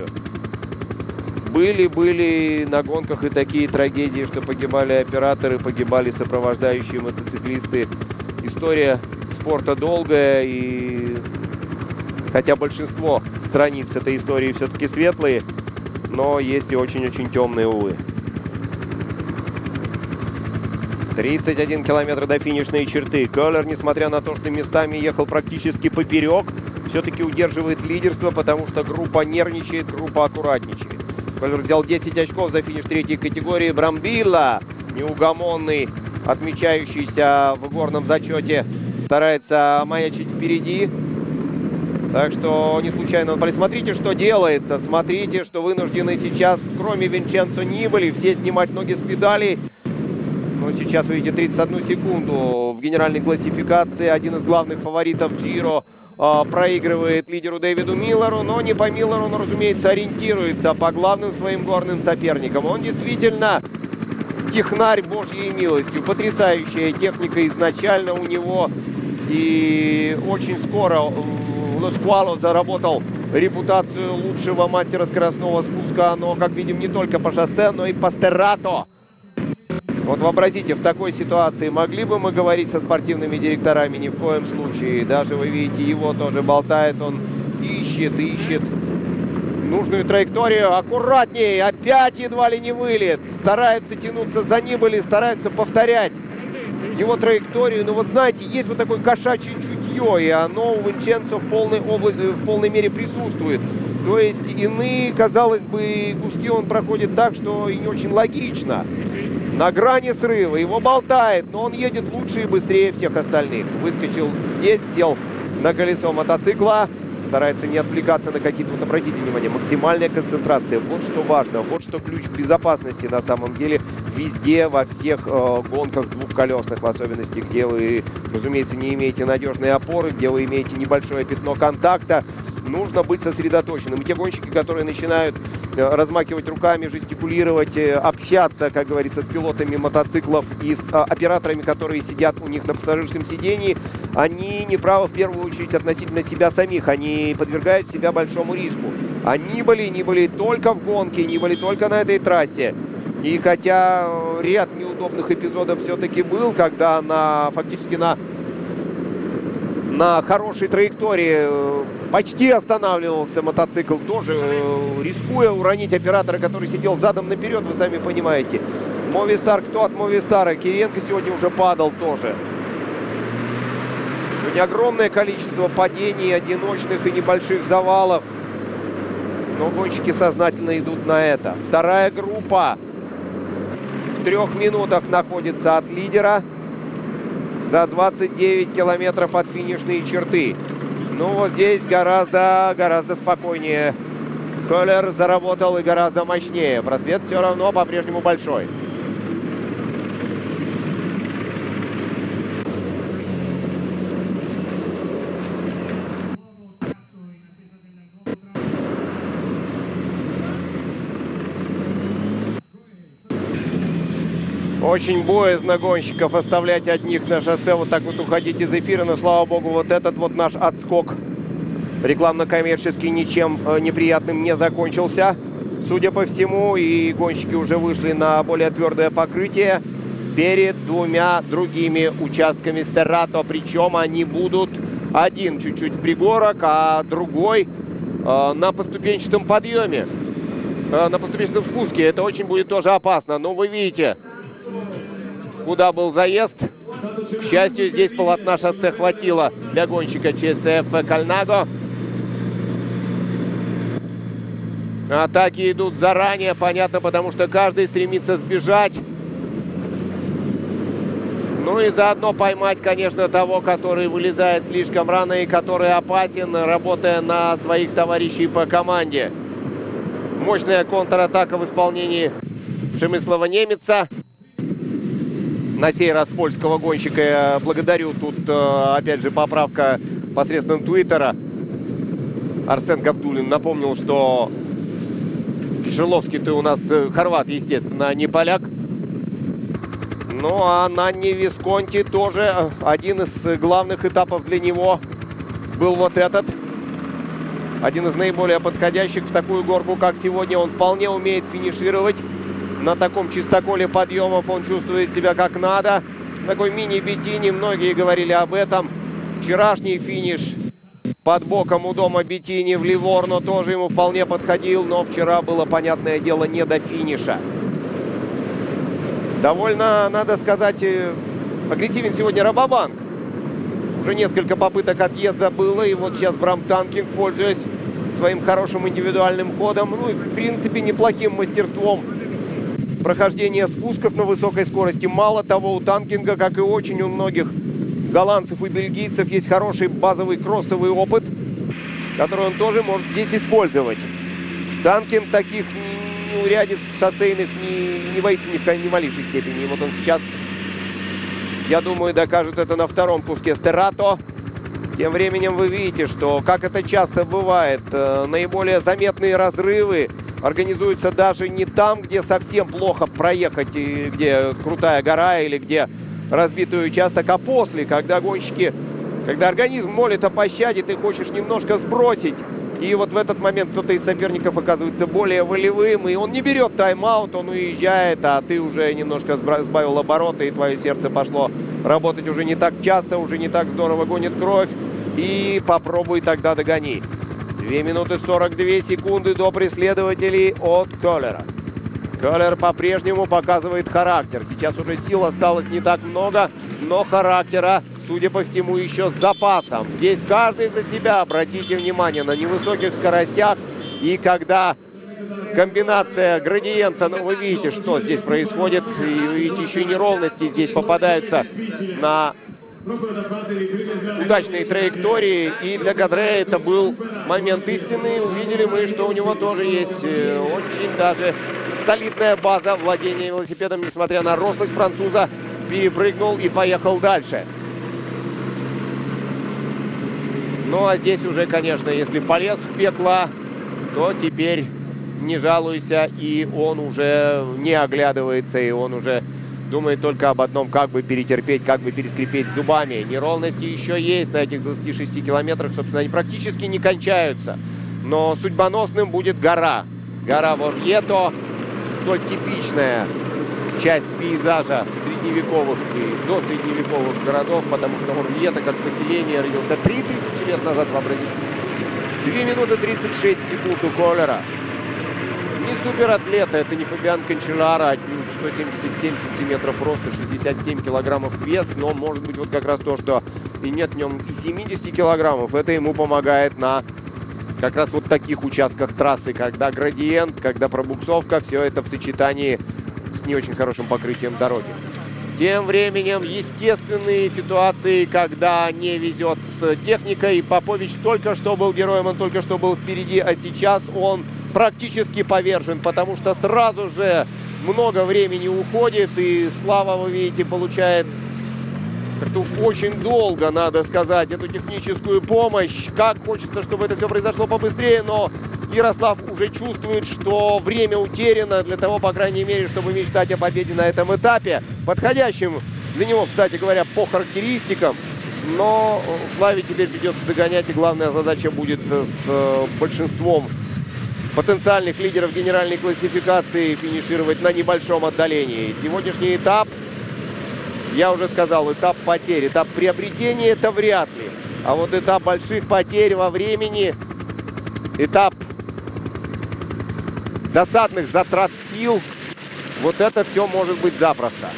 Были-были на гонках и такие трагедии, что погибали операторы, погибали сопровождающие мотоциклисты. История спорта долгая, и хотя большинство страниц этой истории все-таки светлые, но есть и очень-очень темные, увы. тридцать один километр до финишной черты. Кёллер, несмотря на то, что местами ехал практически поперек, все-таки удерживает лидерство, потому что группа нервничает, группа аккуратничает. Кёллер взял десять очков за финиш третьей категории. Брамбилла, неугомонный, отмечающийся в горном зачете, старается маячить впереди. Так что не случайно. Смотрите, что делается. Смотрите, что вынуждены сейчас, кроме Винченцо Нибали, все снимать ноги с педалей. Но сейчас, вы видите, тридцать одну секунду в генеральной классификации. Один из главных фаворитов Джиро э, проигрывает лидеру Дэвиду Миллеру. Но не по Миллеру, он, разумеется, ориентируется по главным своим горным соперникам. Он действительно технарь божьей милостью. Потрясающая техника изначально у него. И очень скоро Лоскуало заработал репутацию лучшего мастера скоростного спуска. Но, как видим, не только по шоссе, но и по стеррато. Вот вообразите, в такой ситуации могли бы мы говорить со спортивными директорами? Ни в коем случае. Даже, вы видите, его тоже болтает. Он ищет, ищет нужную траекторию. Аккуратнее. Опять едва ли не вылет. Стараются тянуться за Нибали, стараются повторять его траекторию. Но вот знаете, есть вот такое кошачье чутье, и оно у Винченцо в полной области, в полной мере присутствует. То есть иные, казалось бы, куски он проходит так, что и не очень логично. На грани срыва, его болтает, но он едет лучше и быстрее всех остальных. Выскочил здесь, сел на колесо мотоцикла, старается не отвлекаться на какие-то, вот обратите внимание, максимальная концентрация. Вот что важно, вот что ключ к безопасности на самом деле везде, во всех э, гонках двухколесных, в особенности, где вы, разумеется, не имеете надежной опоры, где вы имеете небольшое пятно контакта. Нужно быть сосредоточенным. И те гонщики, которые начинают э, размахивать руками, жестикулировать, э, общаться, как говорится, с пилотами мотоциклов и с э, операторами, которые сидят у них на пассажирском сидении, они неправы в первую очередь относительно себя самих. Они подвергают себя большому риску. А Нибали, Нибали только в гонке, Нибали только на этой трассе. И хотя ряд неудобных эпизодов все-таки был, когда на, фактически на на хорошей траектории почти останавливался мотоцикл, тоже рискуя уронить оператора, который сидел задом наперед, вы сами понимаете. Movistar, кто от Movistar? Кириенко сегодня уже падал тоже. Не огромное количество падений, одиночных и небольших завалов. Но гонщики сознательно идут на это. Вторая группа в трех минутах находится от лидера. За двадцать девять километров от финишной черты. Ну вот здесь гораздо, гораздо спокойнее. Коллер заработал и гораздо мощнее. Просвет все равно по-прежнему большой. Очень боязно гонщиков оставлять одних на шоссе, вот так вот уходить из эфира, но, слава богу, вот этот вот наш отскок рекламно-коммерчески ничем э, неприятным не закончился. Судя по всему, и гонщики уже вышли на более твердое покрытие перед двумя другими участками Stelrato, причем они будут один чуть-чуть в пригорок, а другой э, на поступенчатом подъеме, э, на поступенчатом спуске. Это очень будет тоже опасно, но вы видите, куда был заезд. К счастью, здесь полотна шоссе хватило для гонщика ЧСФ Кальнаго. Атаки идут заранее, понятно, потому что каждый стремится сбежать. Ну и заодно поймать, конечно, того, который вылезает слишком рано и который опасен, работая на своих товарищей по команде. Мощная контратака в исполнении Przemysława Немеца. На сей раз польского гонщика я благодарю. Тут, опять же, поправка посредством Твиттера. Арсен Габдуллин напомнил, что Шиловский-то у нас хорват, естественно, а не поляк. Ну, а Нанни Висконти тоже один из главных этапов для него был вот этот. Один из наиболее подходящих в такую горку, как сегодня. Он вполне умеет финишировать. На таком чистоколе подъемов он чувствует себя как надо. Такой мини-Беттини, многие говорили об этом. Вчерашний финиш под боком у дома Беттини в Ливорно тоже ему вполне подходил. Но вчера было, понятное дело, не до финиша. Довольно, надо сказать, агрессивен сегодня Рабобанк. Уже несколько попыток отъезда было. И вот сейчас Брам Танкинг, пользуясь своим хорошим индивидуальным ходом, ну и в принципе неплохим мастерством прохождения спусков на высокой скорости. Мало того, у Танкинга, как и очень у многих голландцев и бельгийцев, есть хороший базовый кроссовый опыт, который он тоже может здесь использовать. Танкинг таких неурядиц шоссейных не, не боится ни в, ни в малейшей степени. И вот он сейчас, я думаю, докажет это на втором куске Stelrato. Тем временем вы видите, что, как это часто бывает, наиболее заметные разрывы организуются даже не там, где совсем плохо проехать, и где крутая гора или где разбитый участок, а после, когда гонщики, когда организм молит о пощаде, ты хочешь немножко сбросить. И вот в этот момент кто-то из соперников оказывается более волевым, и он не берет тайм-аут, он уезжает, а ты уже немножко сбавил обороты, и твое сердце пошло работать уже не так часто, уже не так здорово гонит кровь. И попробуй тогда догони. две минуты сорок две секунды до преследователей от Коллера. Коллер по-прежнему показывает характер. Сейчас уже сил осталось не так много, но характера, судя по всему, еще с запасом. Здесь каждый за себя, обратите внимание, на невысоких скоростях. И когда комбинация градиента, ну вы видите, что здесь происходит. И вы видите, еще и неровности здесь попадаются на удачные траектории. И для Гадре это был момент истины. Увидели мы, что у него тоже есть очень даже солидная база владения велосипедом, несмотря на рослость француза. Перепрыгнул и поехал дальше. Ну а здесь уже, конечно, если полез в пекло, то теперь не жалуйся. И он уже не оглядывается, и он уже думает только об одном: как бы перетерпеть, как бы перескрипеть зубами. Неровности еще есть на этих двадцати шести километрах. Собственно, они практически не кончаются. Но судьбоносным будет гора. Гора Ворьето. Столь типичная часть пейзажа в средневековых и до средневековых городов, потому что Орвьета как поселение родился три тысячи лет назад, вообразите. две минуты тридцать шесть секунд у Колера. Не суператлета, это не Фабиан Канчелларо, отнюдь сто семьдесят семь сантиметров роста, шестьдесят семь килограммов вес, но может быть вот как раз то, что и нет в нем и семидесяти килограммов, это ему помогает на как раз вот таких участках трассы, когда градиент, когда пробуксовка, все это в сочетании с не очень хорошим покрытием дороги. Тем временем естественные ситуации, когда не везет с техникой. Попович только что был героем, он только что был впереди, а сейчас он практически повержен, потому что сразу же много времени уходит, и Слава, вы видите, получает как-то уж очень долго, надо сказать, эту техническую помощь. Как хочется, чтобы это все произошло побыстрее, но Ярослав уже чувствует, что время утеряно для того, по крайней мере, чтобы мечтать о победе на этом этапе. Подходящим для него, кстати говоря, по характеристикам. Но Славе теперь придется догонять, и главная задача будет с большинством потенциальных лидеров генеральной классификации финишировать на небольшом отдалении. Сегодняшний этап, я уже сказал, этап потерь, этап приобретения — это вряд ли. А вот этап больших потерь во времени, этап досадных затрат сил, вот это все может быть запросто.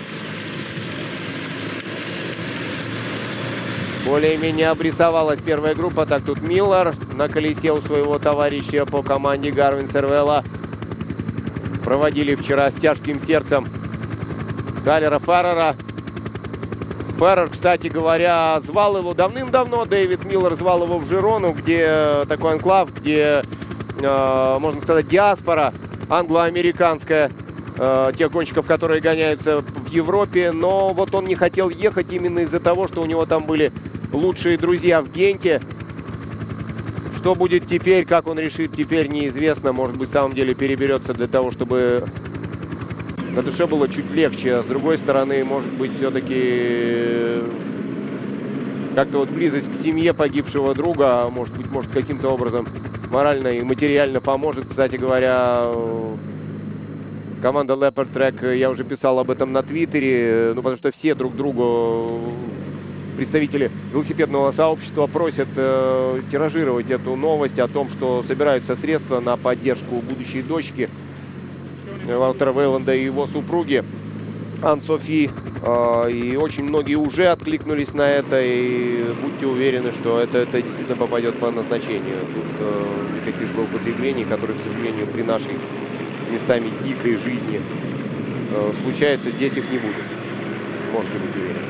Более-менее обрисовалась первая группа. Так, тут Миллер на колесе у своего товарища по команде Гарвин Сервелла. Проводили вчера с тяжким сердцем Тайлера Феррера. Феррер, кстати говоря, звал его давным-давно. Дэвид Миллер звал его в Жирону, где такой анклав, где, э, можно сказать, диаспора англо-американская. Э, тех гонщиков, которые гоняются в Европе. Но вот он не хотел ехать именно из-за того, что у него там были лучшие друзья в Генте. Что будет теперь, как он решит теперь, неизвестно. Может быть, в самом деле переберется для того, чтобы на душе было чуть легче. А с другой стороны, может быть, все-таки как-то вот близость к семье погибшего друга, может быть, может каким-то образом морально и материально поможет. Кстати говоря, команда Leopard Track, я уже писал об этом на Твиттере, ну, потому что все друг другу, представители велосипедного сообщества, просят э, тиражировать эту новость о том, что собираются средства на поддержку будущей дочки Ваутера Вейланда и его супруги Ан-Софи. Э, и очень многие уже откликнулись на это, и будьте уверены, что это, это действительно попадет по назначению. Тут э, никаких злоупотреблений, которые, к сожалению, при нашей местами дикой жизни э, случается, здесь их не будет. Можете быть уверены.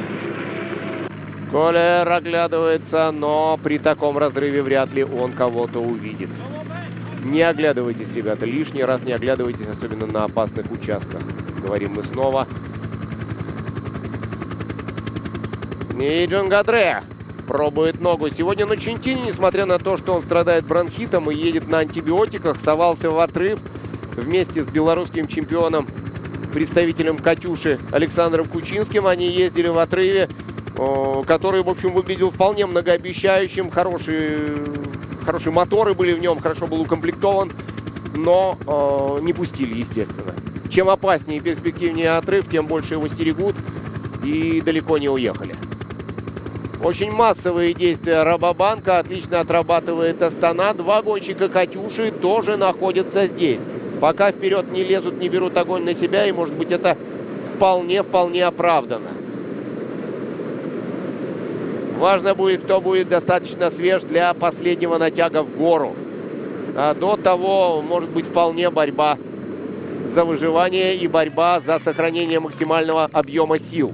Колер оглядывается, но при таком разрыве вряд ли он кого-то увидит. Не оглядывайтесь, ребята, лишний раз не оглядывайтесь, особенно на опасных участках. Говорим мы снова. И Джон Гадре пробует ногу. Сегодня на Чентине, несмотря на то, что он страдает бронхитом и едет на антибиотиках, совался в отрыв вместе с белорусским чемпионом, представителем «Катюши» Александром Кучинским. Они ездили в отрыве, который, в общем, выглядел вполне многообещающим. Хорошие, хорошие моторы были в нем, хорошо был укомплектован, но э, не пустили, естественно. Чем опаснее и перспективнее отрыв, тем больше его стерегут, и далеко не уехали. Очень массовые действия Рабобанка, отлично отрабатывает Астана. Два гонщика «Катюши» тоже находятся здесь. Пока вперед не лезут, не берут огонь на себя, и, может быть, это вполне-вполне оправдано. Важно будет, кто будет достаточно свеж для последнего натяга в гору. А до того, может быть, вполне борьба за выживание и борьба за сохранение максимального объема сил.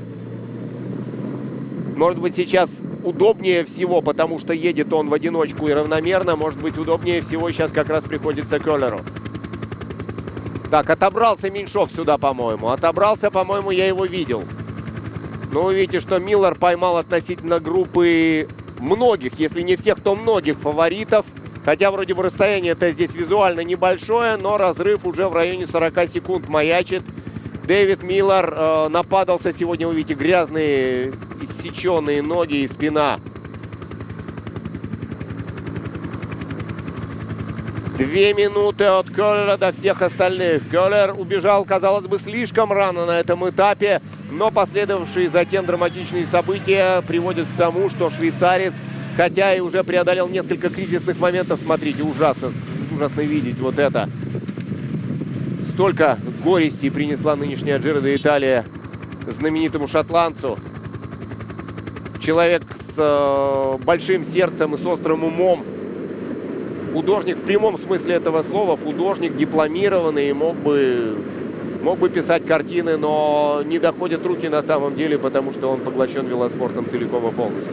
Может быть, сейчас удобнее всего, потому что едет он в одиночку и равномерно, может быть, удобнее всего сейчас как раз приходится Колеру. Так, отобрался Меньшов сюда, по-моему. Отобрался, по-моему, я его видел. Но вы видите, что Миллер поймал относительно группы многих, если не всех, то многих фаворитов. Хотя вроде бы расстояние-то здесь визуально небольшое, но разрыв уже в районе сорока секунд маячит. Дэвид Миллер э, нападался сегодня, вы видите, грязные, иссеченные ноги и спина. Две минуты от Кёллера до всех остальных. Кёллер убежал, казалось бы, слишком рано на этом этапе, но последовавшие затем драматичные события приводят к тому, что швейцарец, хотя и уже преодолел несколько кризисных моментов, смотрите, ужасно, ужасно видеть вот это. Столько горести принесла нынешняя Джиро д'Италия знаменитому шотландцу. Человек с э, большим сердцем и с острым умом. Художник в прямом смысле этого слова, художник дипломированный, мог бы, мог бы писать картины, но не доходят руки на самом деле, потому что он поглощен велоспортом целиком и полностью.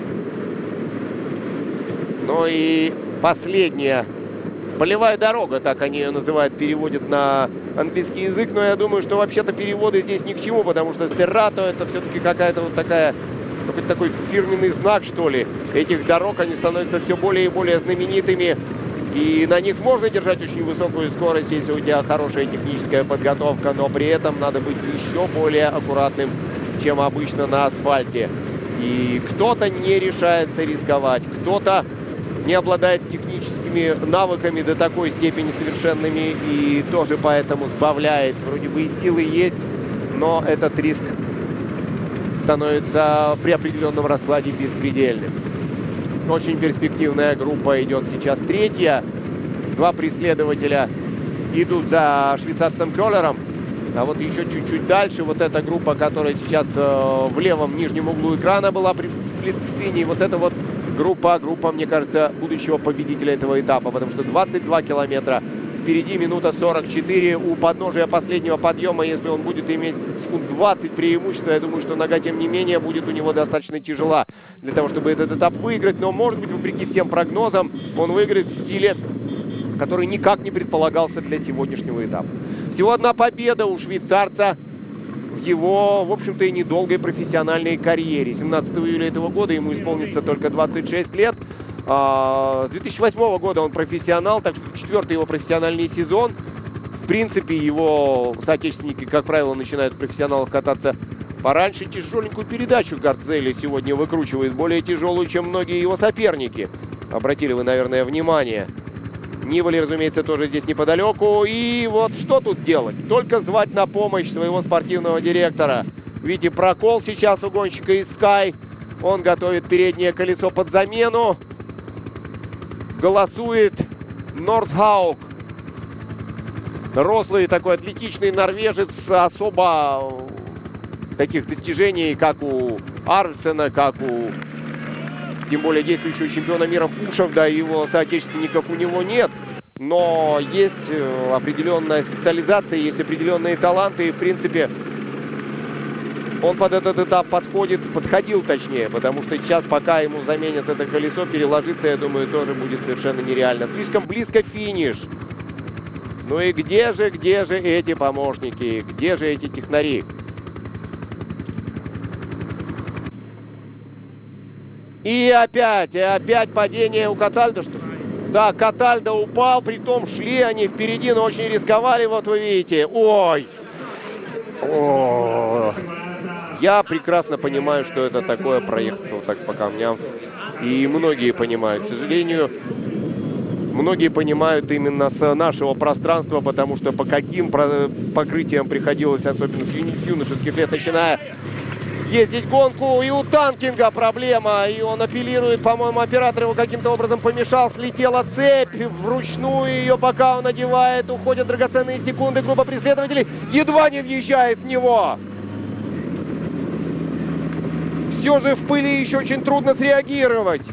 Ну и последняя полевая дорога, так они ее называют, переводят на английский язык, но я думаю, что вообще-то переводы здесь ни к чему, потому что Сферрато это все-таки какая-то вот такая, какой-то такой фирменный знак, что ли, этих дорог. Они становятся все более и более знаменитыми. И на них можно держать очень высокую скорость, если у тебя хорошая техническая подготовка, но при этом надо быть еще более аккуратным, чем обычно на асфальте. И кто-то не решается рисковать, кто-то не обладает техническими навыками до такой степени совершенными и тоже поэтому сбавляет. Вроде бы и силы есть, но этот риск становится при определенном раскладе беспредельным. Очень перспективная группа идет сейчас третья. Два преследователя идут за швейцарцем Кёллером. А вот еще чуть-чуть дальше вот эта группа, которая сейчас э, в левом нижнем углу экрана была при сплит-скрине. Вот эта вот группа, группа, мне кажется, будущего победителя этого этапа. Потому что двадцать два километра. Впереди минута сорок четыре. У подножия последнего подъема, если он будет иметь секунд двадцать преимущества, я думаю, что нога, тем не менее, будет у него достаточно тяжела для того, чтобы этот этап выиграть. Но, может быть, вопреки всем прогнозам, он выиграет в стиле, который никак не предполагался для сегодняшнего этапа. Всего одна победа у швейцарца в его, в общем-то, и недолгой профессиональной карьере. семнадцатого июля этого года ему исполнится только двадцать шесть лет. С две тысячи восьмого года он профессионал, так что четвертый его профессиональный сезон. В принципе, его соотечественники, как правило, начинают профессионалов кататься пораньше. Тяжеленькую передачу Гартзели сегодня выкручивает, более тяжелую, чем многие его соперники. Обратили вы, наверное, внимание. Нибали, разумеется, тоже здесь неподалеку. И вот что тут делать? Только звать на помощь своего спортивного директора. Видите, прокол сейчас у гонщика из Sky. Он готовит переднее колесо под замену. Голосует Нордхаук. Рослый такой атлетичный норвежец, особо таких достижений, как у Арнсена, как у, тем более, действующего чемпиона мира Пушев, да, его соотечественников у него нет. Но есть определенная специализация, есть определенные таланты, и, в принципе, он под этот этап подходит, подходил точнее, потому что сейчас, пока ему заменят это колесо, переложиться, я думаю, тоже будет совершенно нереально. Слишком близко финиш. Ну и где же, где же эти помощники? Где же эти технари? И опять, и опять падение у Катальдо, что ли? Да, Катальдо упал, притом шли они впереди, но очень рисковали, вот вы видите. Ой! О! Я прекрасно понимаю, что это такое, проехаться вот так по камням. И многие понимают. К сожалению, многие понимают именно с нашего пространства, потому что по каким покрытиям приходилось, особенно с юношеских лет, начиная ездить гонку. И у Танкинга проблема. И он апеллирует, по-моему, оператор его каким-то образом помешал. Слетела цепь. Вручную ее пока он надевает. Уходят драгоценные секунды. Группа преследователей едва не въезжает в него. Все же в пыли еще очень трудно среагировать.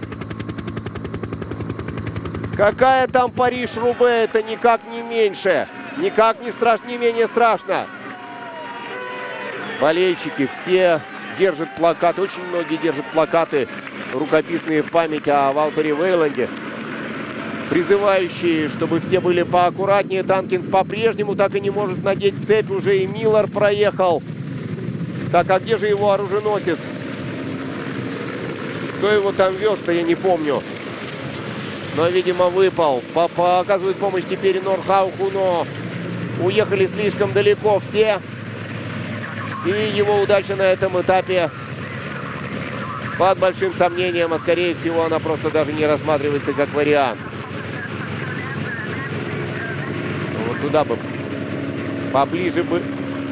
Какая там Париж-Рубе, это никак не меньше. Никак не страшно, не менее страшно. Болельщики все держат плакаты, очень многие держат плакаты, рукописные в память о Валтере Вейланде, призывающие, чтобы все были поаккуратнее. Танкинг по-прежнему так и не может надеть цепь, уже и Миллер проехал. Так, а где же его оруженосец? Кто его там вез-то, я не помню. Но, видимо, выпал. Папа оказывает помощь теперь Нордхауху, но уехали слишком далеко все. И его удача на этом этапе под большим сомнением, а скорее всего она просто даже не рассматривается как вариант. Туда бы поближе бы.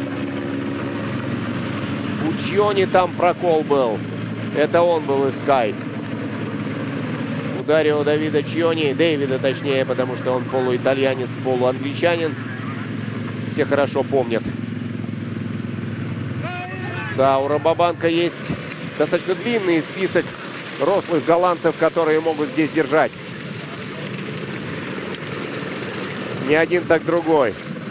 У Чиони там прокол был. Это он был из Sky. У Дарио Давида Чиони, Дэвида точнее, потому что он полуитальянец, полуангличанин. Все хорошо помнят. Да, у Рабабанка есть достаточно длинный список рослых голландцев, которые могут здесь держать. Не один, так другой.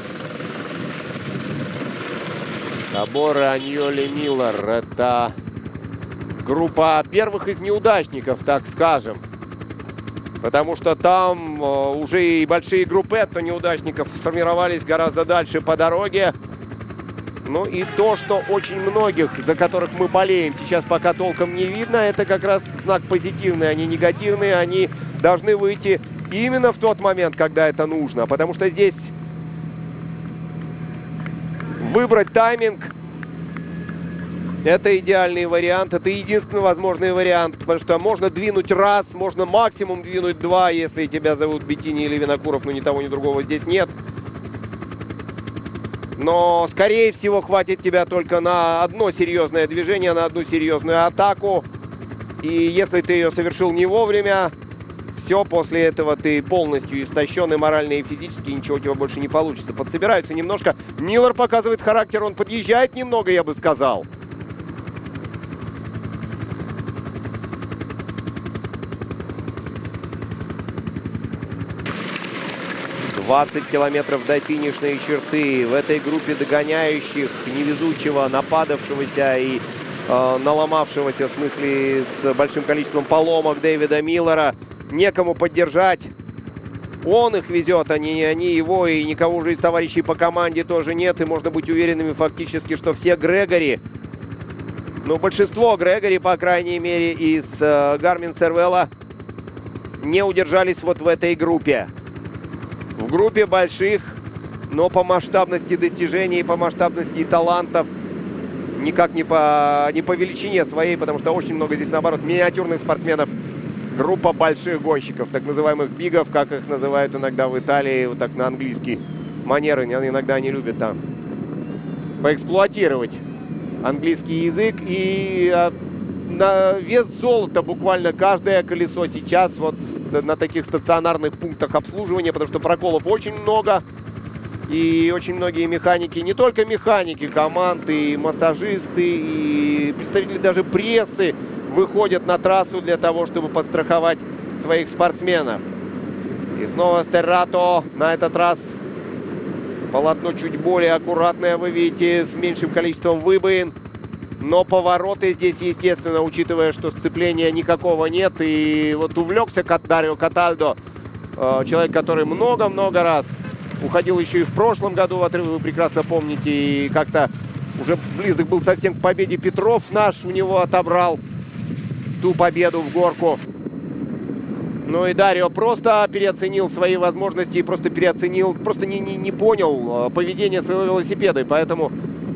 Табора, Аньоли, Миллер. Это группа первых из неудачников, так скажем. Потому что там э, уже и большие группетто неудачников сформировались гораздо дальше по дороге. Ну и то, что очень многих, за которых мы болеем, сейчас пока толком не видно, это как раз знак позитивный, а не негативный. Они должны выйти именно в тот момент, когда это нужно. Потому что здесь выбрать тайминг — это идеальный вариант, это единственный возможный вариант. Потому что можно двинуть раз, можно максимум двинуть два, если тебя зовут Беттини или Винокуров, но ни того, ни другого здесь нет. Но, скорее всего, хватит тебя только на одно серьезное движение, на одну серьезную атаку. И если ты ее совершил не вовремя, все, после этого ты полностью истощен и морально, и физически, ничего у тебя больше не получится. Подсобираются немножко. Миллер показывает характер, он подъезжает немного, я бы сказал. двадцать километров до финишной черты. В этой группе догоняющих, невезучего, нападавшегося и э, наломавшегося, в смысле, с большим количеством поломок Дэвида Миллера, некому поддержать. Он их везет, а не они его, и никого уже из товарищей по команде тоже нет. И можно быть уверенными фактически, что все Грегори, ну, большинство Грегори, по крайней мере, из э, Гармин Сервела не удержались вот в этой группе. В группе больших, но по масштабности достижений, по масштабности талантов, никак не по, не по величине своей, потому что очень много здесь, наоборот, миниатюрных спортсменов. Группа больших гонщиков, так называемых бигов, как их называют иногда в Италии, вот так на английский манеры, иногда они любят там поэксплуатировать английский язык. И а, на вес золота буквально каждое колесо сейчас вот на таких стационарных пунктах обслуживания, потому что проколов очень много. И очень многие механики, не только механики команд, и массажисты, и представители даже прессы выходят на трассу для того, чтобы подстраховать своих спортсменов. И снова Стеррато. На этот раз полотно чуть более аккуратное, вы видите, с меньшим количеством выбоин. Но повороты здесь, естественно, учитывая, что сцепления никакого нет. И вот увлекся Дарио Катальдо, человек, который много-много раз уходил еще и в прошлом году в отрыве, вы прекрасно помните. И как-то уже близок был совсем к победе. Петров наш у него отобрал ту победу в горку. Ну и Дарио просто переоценил свои возможности, просто переоценил, просто не, не, не понял поведение своего велосипеда. И поэтому,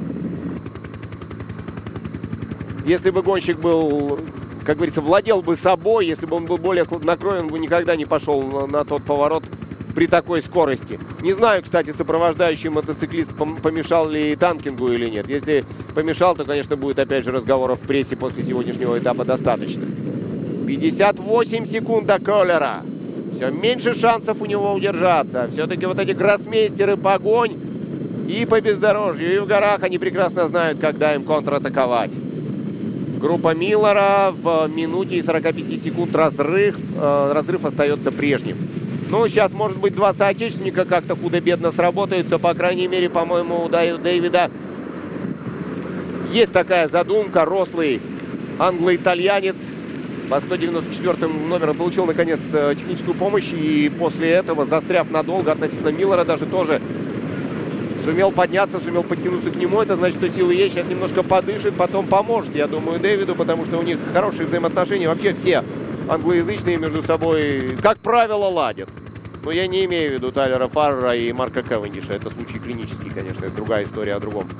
если бы гонщик был, как говорится, владел бы собой, если бы он был более хладнокровен, он бы никогда не пошел на, на тот поворот при такой скорости. Не знаю, кстати, сопровождающий мотоциклист помешал ли Танкингу или нет. Если помешал, то, конечно, будет опять же разговоров в прессе после сегодняшнего этапа достаточно. пятьдесят восемь секунд до Коллера. Все меньше шансов у него удержаться. Все-таки вот эти гроссмейстеры погонь и по бездорожью, и в горах, они прекрасно знают, когда им контратаковать. Группа Миллера в минуте и сорока пяти секунд разрыв. Э, разрыв остается прежним. Ну, сейчас, может быть, два соотечественника как-то худо-бедно сработаются. По крайней мере, по-моему, у Дэвида есть такая задумка. Рослый англо-итальянец по сто девяносто четвёртому номеру получил, наконец, техническую помощь. И после этого, застряв надолго относительно Миллера, даже тоже сумел подняться, сумел подтянуться к нему. Это значит, что силы есть. Сейчас немножко подышит, потом поможет, я думаю, Дэвиду, потому что у них хорошие взаимоотношения. Вообще все англоязычные между собой, как правило, ладят. Но я не имею в виду Тайлера Фаррера и Марка Кевендиша. Это случай клинический, конечно, это другая история о другом.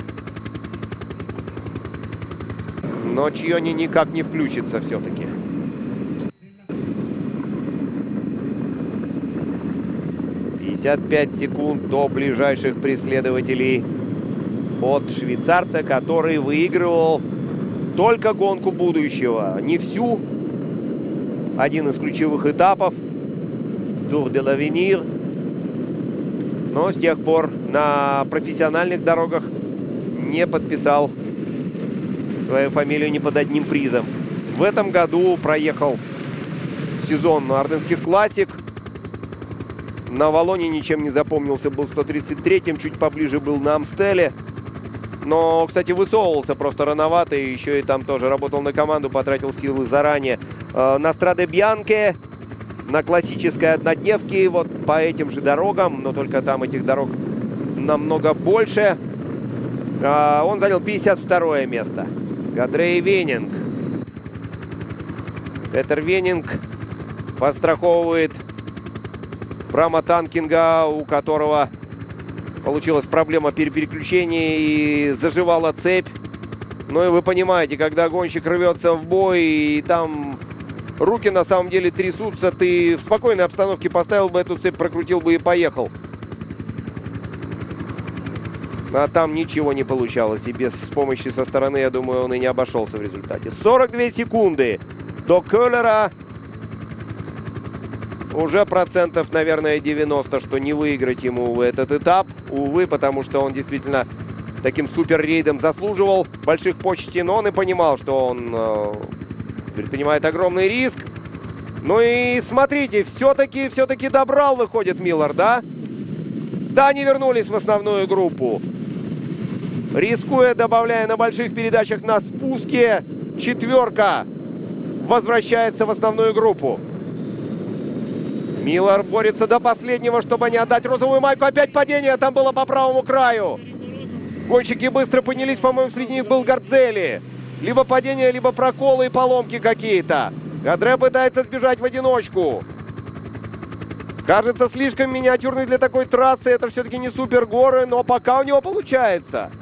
Но Чиони никак не включится все-таки. пятьдесят пять секунд до ближайших преследователей от швейцарца, который выигрывал только гонку будущего. Не всю. Один из ключевых этапов. Tour de l'Avenir. Но с тех пор на профессиональных дорогах не подписал свою фамилию ни под одним призом. В этом году проехал сезон Арденских классик. На Валлоне ничем не запомнился, был сто тридцать третьим, чуть поближе был на Амстеле. Но, кстати, высовывался просто рановато, и еще и там тоже работал на команду, потратил силы заранее. На Страде Бьянке, на классической однодневке, вот по этим же дорогам, но только там этих дорог намного больше. Он занял пятьдесят второе место. Гадрей Венинг. Петер Венинг подстраховывает Брама Танкинга, у которого получилась проблема переключения и заживала цепь. Ну и вы понимаете, когда гонщик рвется в бой, и там руки на самом деле трясутся, ты в спокойной обстановке поставил бы эту цепь, прокрутил бы и поехал. А там ничего не получалось. И без помощи со стороны, я думаю, он и не обошелся в результате. сорок две секунды до Кёллера. Уже процентов, наверное, девяносто, что не выиграть ему этот этап. Увы, потому что он действительно таким супер-рейдом заслуживал больших почестей. Но он и понимал, что он э, предпринимает огромный риск. Ну и смотрите, все-таки все-таки добрал, выходит, Миллер, да? Да, они вернулись в основную группу. Рискуя, добавляя на больших передачах на спуске, четверка возвращается в основную группу. Миллер борется до последнего, чтобы не отдать розовую майку. Опять падение, там было по правому краю. Гонщики быстро поднялись, по-моему, среди них был Гарцели. Либо падение, либо проколы и поломки какие-то. Гадре пытается сбежать в одиночку. Кажется, слишком миниатюрный для такой трассы. Это все-таки не супер горы, но пока у него получается.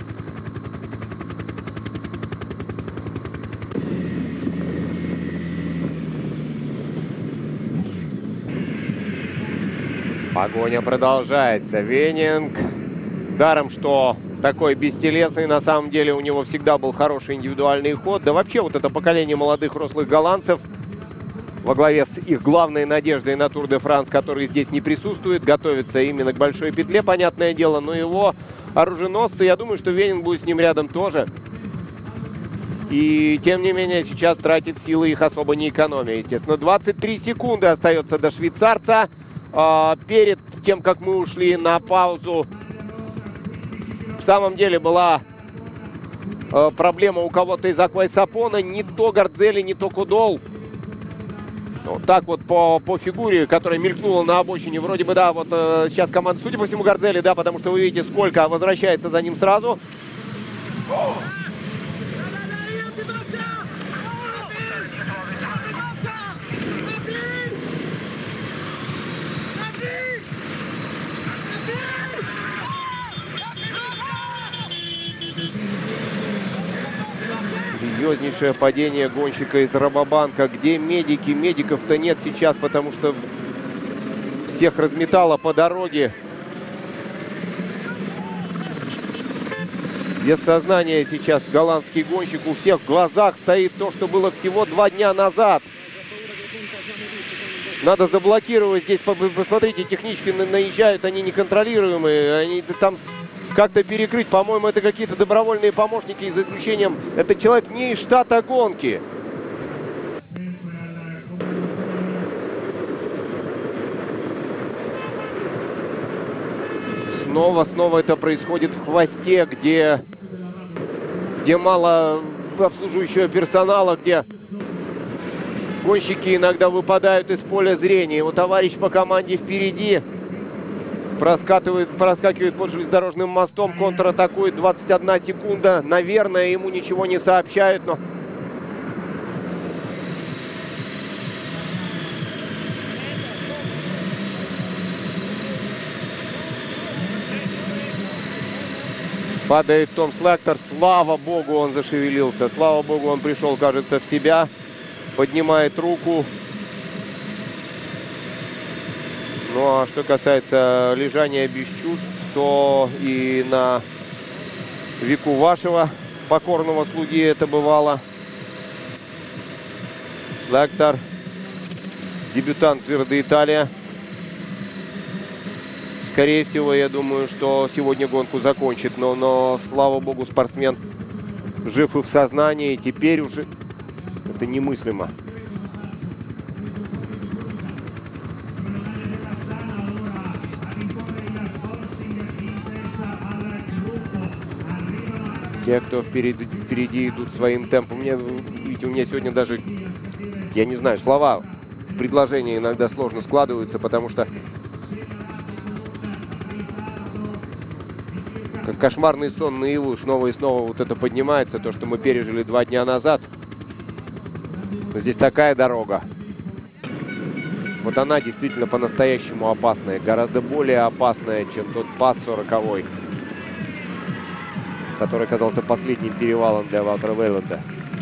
Погоня продолжается. Венинг, даром что такой бестелесный, на самом деле у него всегда был хороший индивидуальный ход. Да вообще вот это поколение молодых рослых голландцев во главе с их главной надеждой на Тур де Франс, который здесь не присутствует, готовится именно к большой петле, понятное дело. Но его оруженосцы, я думаю, что Венинг будет с ним рядом тоже. И тем не менее сейчас тратит силы, их особо не экономя, естественно. двадцать три секунды остается до швейцарца. А, перед тем, как мы ушли на паузу, в самом деле была а, проблема у кого-то из Аквайсапона. Не то Гарцели, не то Кудол. Вот так вот по, по фигуре, которая мелькнула на обочине. Вроде бы, да, вот а, сейчас команда, судя по всему, Гарцели, да, потому что вы видите, сколько возвращается за ним сразу. Серьезнейшее падение гонщика из Рабобанка. Где медики? Медиков-то нет сейчас, потому что всех разметало по дороге. Без сознания сейчас голландский гонщик. У всех в глазах стоит то, что было всего два дня назад. Надо заблокировать здесь. Посмотрите, технички наезжают, они неконтролируемые. Они там как-то перекрыть. По-моему, это какие-то добровольные помощники, и за исключением, это человек не из штата гонки. Снова, снова это происходит в хвосте, где, где мало обслуживающего персонала, где гонщики иногда выпадают из поля зрения. Его товарищ по команде впереди проскакивает, проскакивает под железнодорожным мостом, контратакует. Двадцать одна секунда. Наверное, ему ничего не сообщают, но... Падает Том Слектор. Слава богу, он зашевелился. Слава богу, он пришел, кажется, в себя. Поднимает руку. Ну а что касается лежания без чувств, то и на веку вашего покорного слуги это бывало. Слактор, дебютант Giro d'Italia. Скорее всего, я думаю, что сегодня гонку закончит. Но, но слава богу, спортсмен жив и в сознании. Теперь уже это немыслимо. Те, кто впереди, впереди идут своим темпом. Мне, видите, у меня сегодня даже, я не знаю, слова, предложения иногда сложно складываются, потому что как кошмарный сон наяву снова и снова вот это поднимается, то, что мы пережили два дня назад. Но здесь такая дорога. Вот она действительно по-настоящему опасная, гораздо более опасная, чем тот пас сороковой, который оказался последним перевалом для Валтера Вейланда.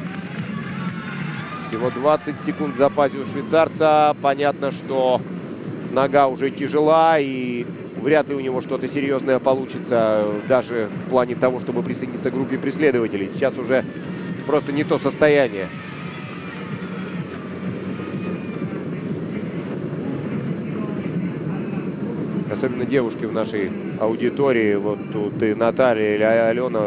Всего двадцать секунд в запасе у швейцарца. Понятно, что нога уже тяжела, и вряд ли у него что-то серьезное получится, даже в плане того, чтобы присоединиться к группе преследователей. Сейчас уже просто не то состояние. Особенно девушки в нашей аудитории, вот тут и Наталья или Алена,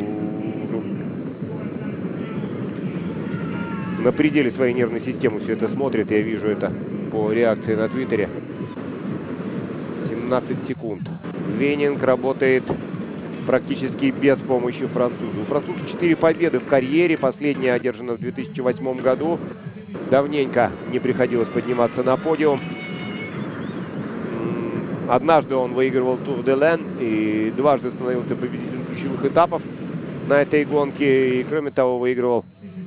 на пределе своей нервной системы все это смотрят. Я вижу это по реакции на Твиттере. семнадцать секунд. Венинг работает практически без помощи француза. У француза четыре победы в карьере. Последняя одержана в две тысячи восьмом году. Давненько не приходилось подниматься на подиум. Однажды он выигрывал Тур де Лен и дважды становился победителем ключевых этапов на этой гонке. И, кроме того, выигрывал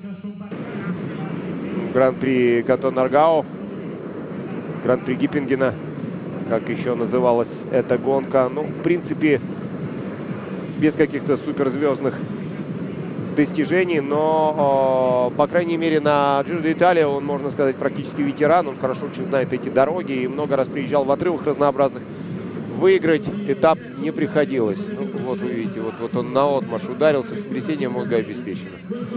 Гран-при Кантон-Аргау, Гран-при Гиппингена, как еще называлась эта гонка. Ну, в принципе, без каких-то суперзвездных достижений, но, по крайней мере, на Giro d'Italia он, можно сказать, практически ветеран. Он хорошо очень знает эти дороги и много раз приезжал в отрывах разнообразных. Выиграть этап не приходилось. Ну, вот вы видите, вот, вот он наотмашь ударился, сотрясение мозга обеспечено.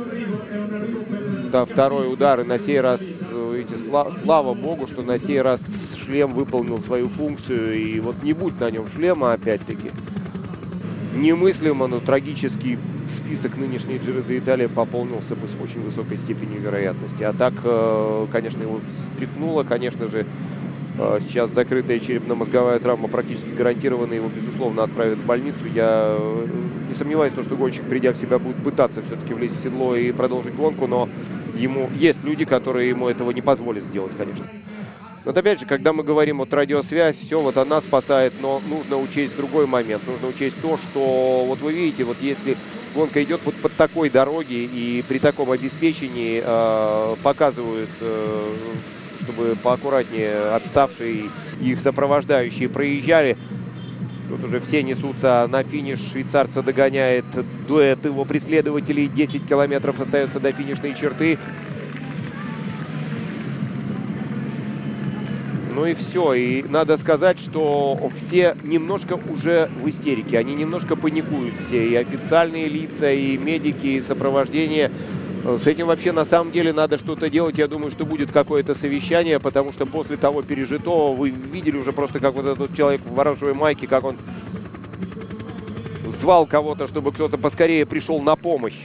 Да, второй удар, и на сей раз, видите, слава, слава богу, что на сей раз шлем выполнил свою функцию. И вот не будь на нем шлема, опять-таки, немыслимо, но трагический список нынешней Giro d'Italia пополнился бы с очень высокой степенью вероятности. А так, конечно, его встряхнуло. Конечно же, сейчас закрытая черепно-мозговая травма практически гарантированно. Его, безусловно, отправят в больницу. Я не сомневаюсь, что гонщик, придя в себя, будет пытаться все-таки влезть в седло и продолжить гонку. Но ему есть люди, которые ему этого не позволят сделать, конечно. Вот опять же, когда мы говорим вот радиосвязь, все, вот она спасает, но нужно учесть другой момент. Нужно учесть то, что, вот вы видите, вот если гонка идет вот под такой дороге и при таком обеспечении э, показывают, э, чтобы поаккуратнее отставшие и их сопровождающие проезжали. Тут уже все несутся на финиш. Швейцарца догоняет дуэт его преследователей. десять километров остается до финишной черты. Ну и все. И надо сказать, что все немножко уже в истерике. Они немножко паникуют все. И официальные лица, и медики, и сопровождение. С этим вообще на самом деле надо что-то делать. Я думаю, что будет какое-то совещание, потому что после того пережитого вы видели уже просто, как вот этот человек в оранжевой майке, как он звал кого-то, чтобы кто-то поскорее пришел на помощь.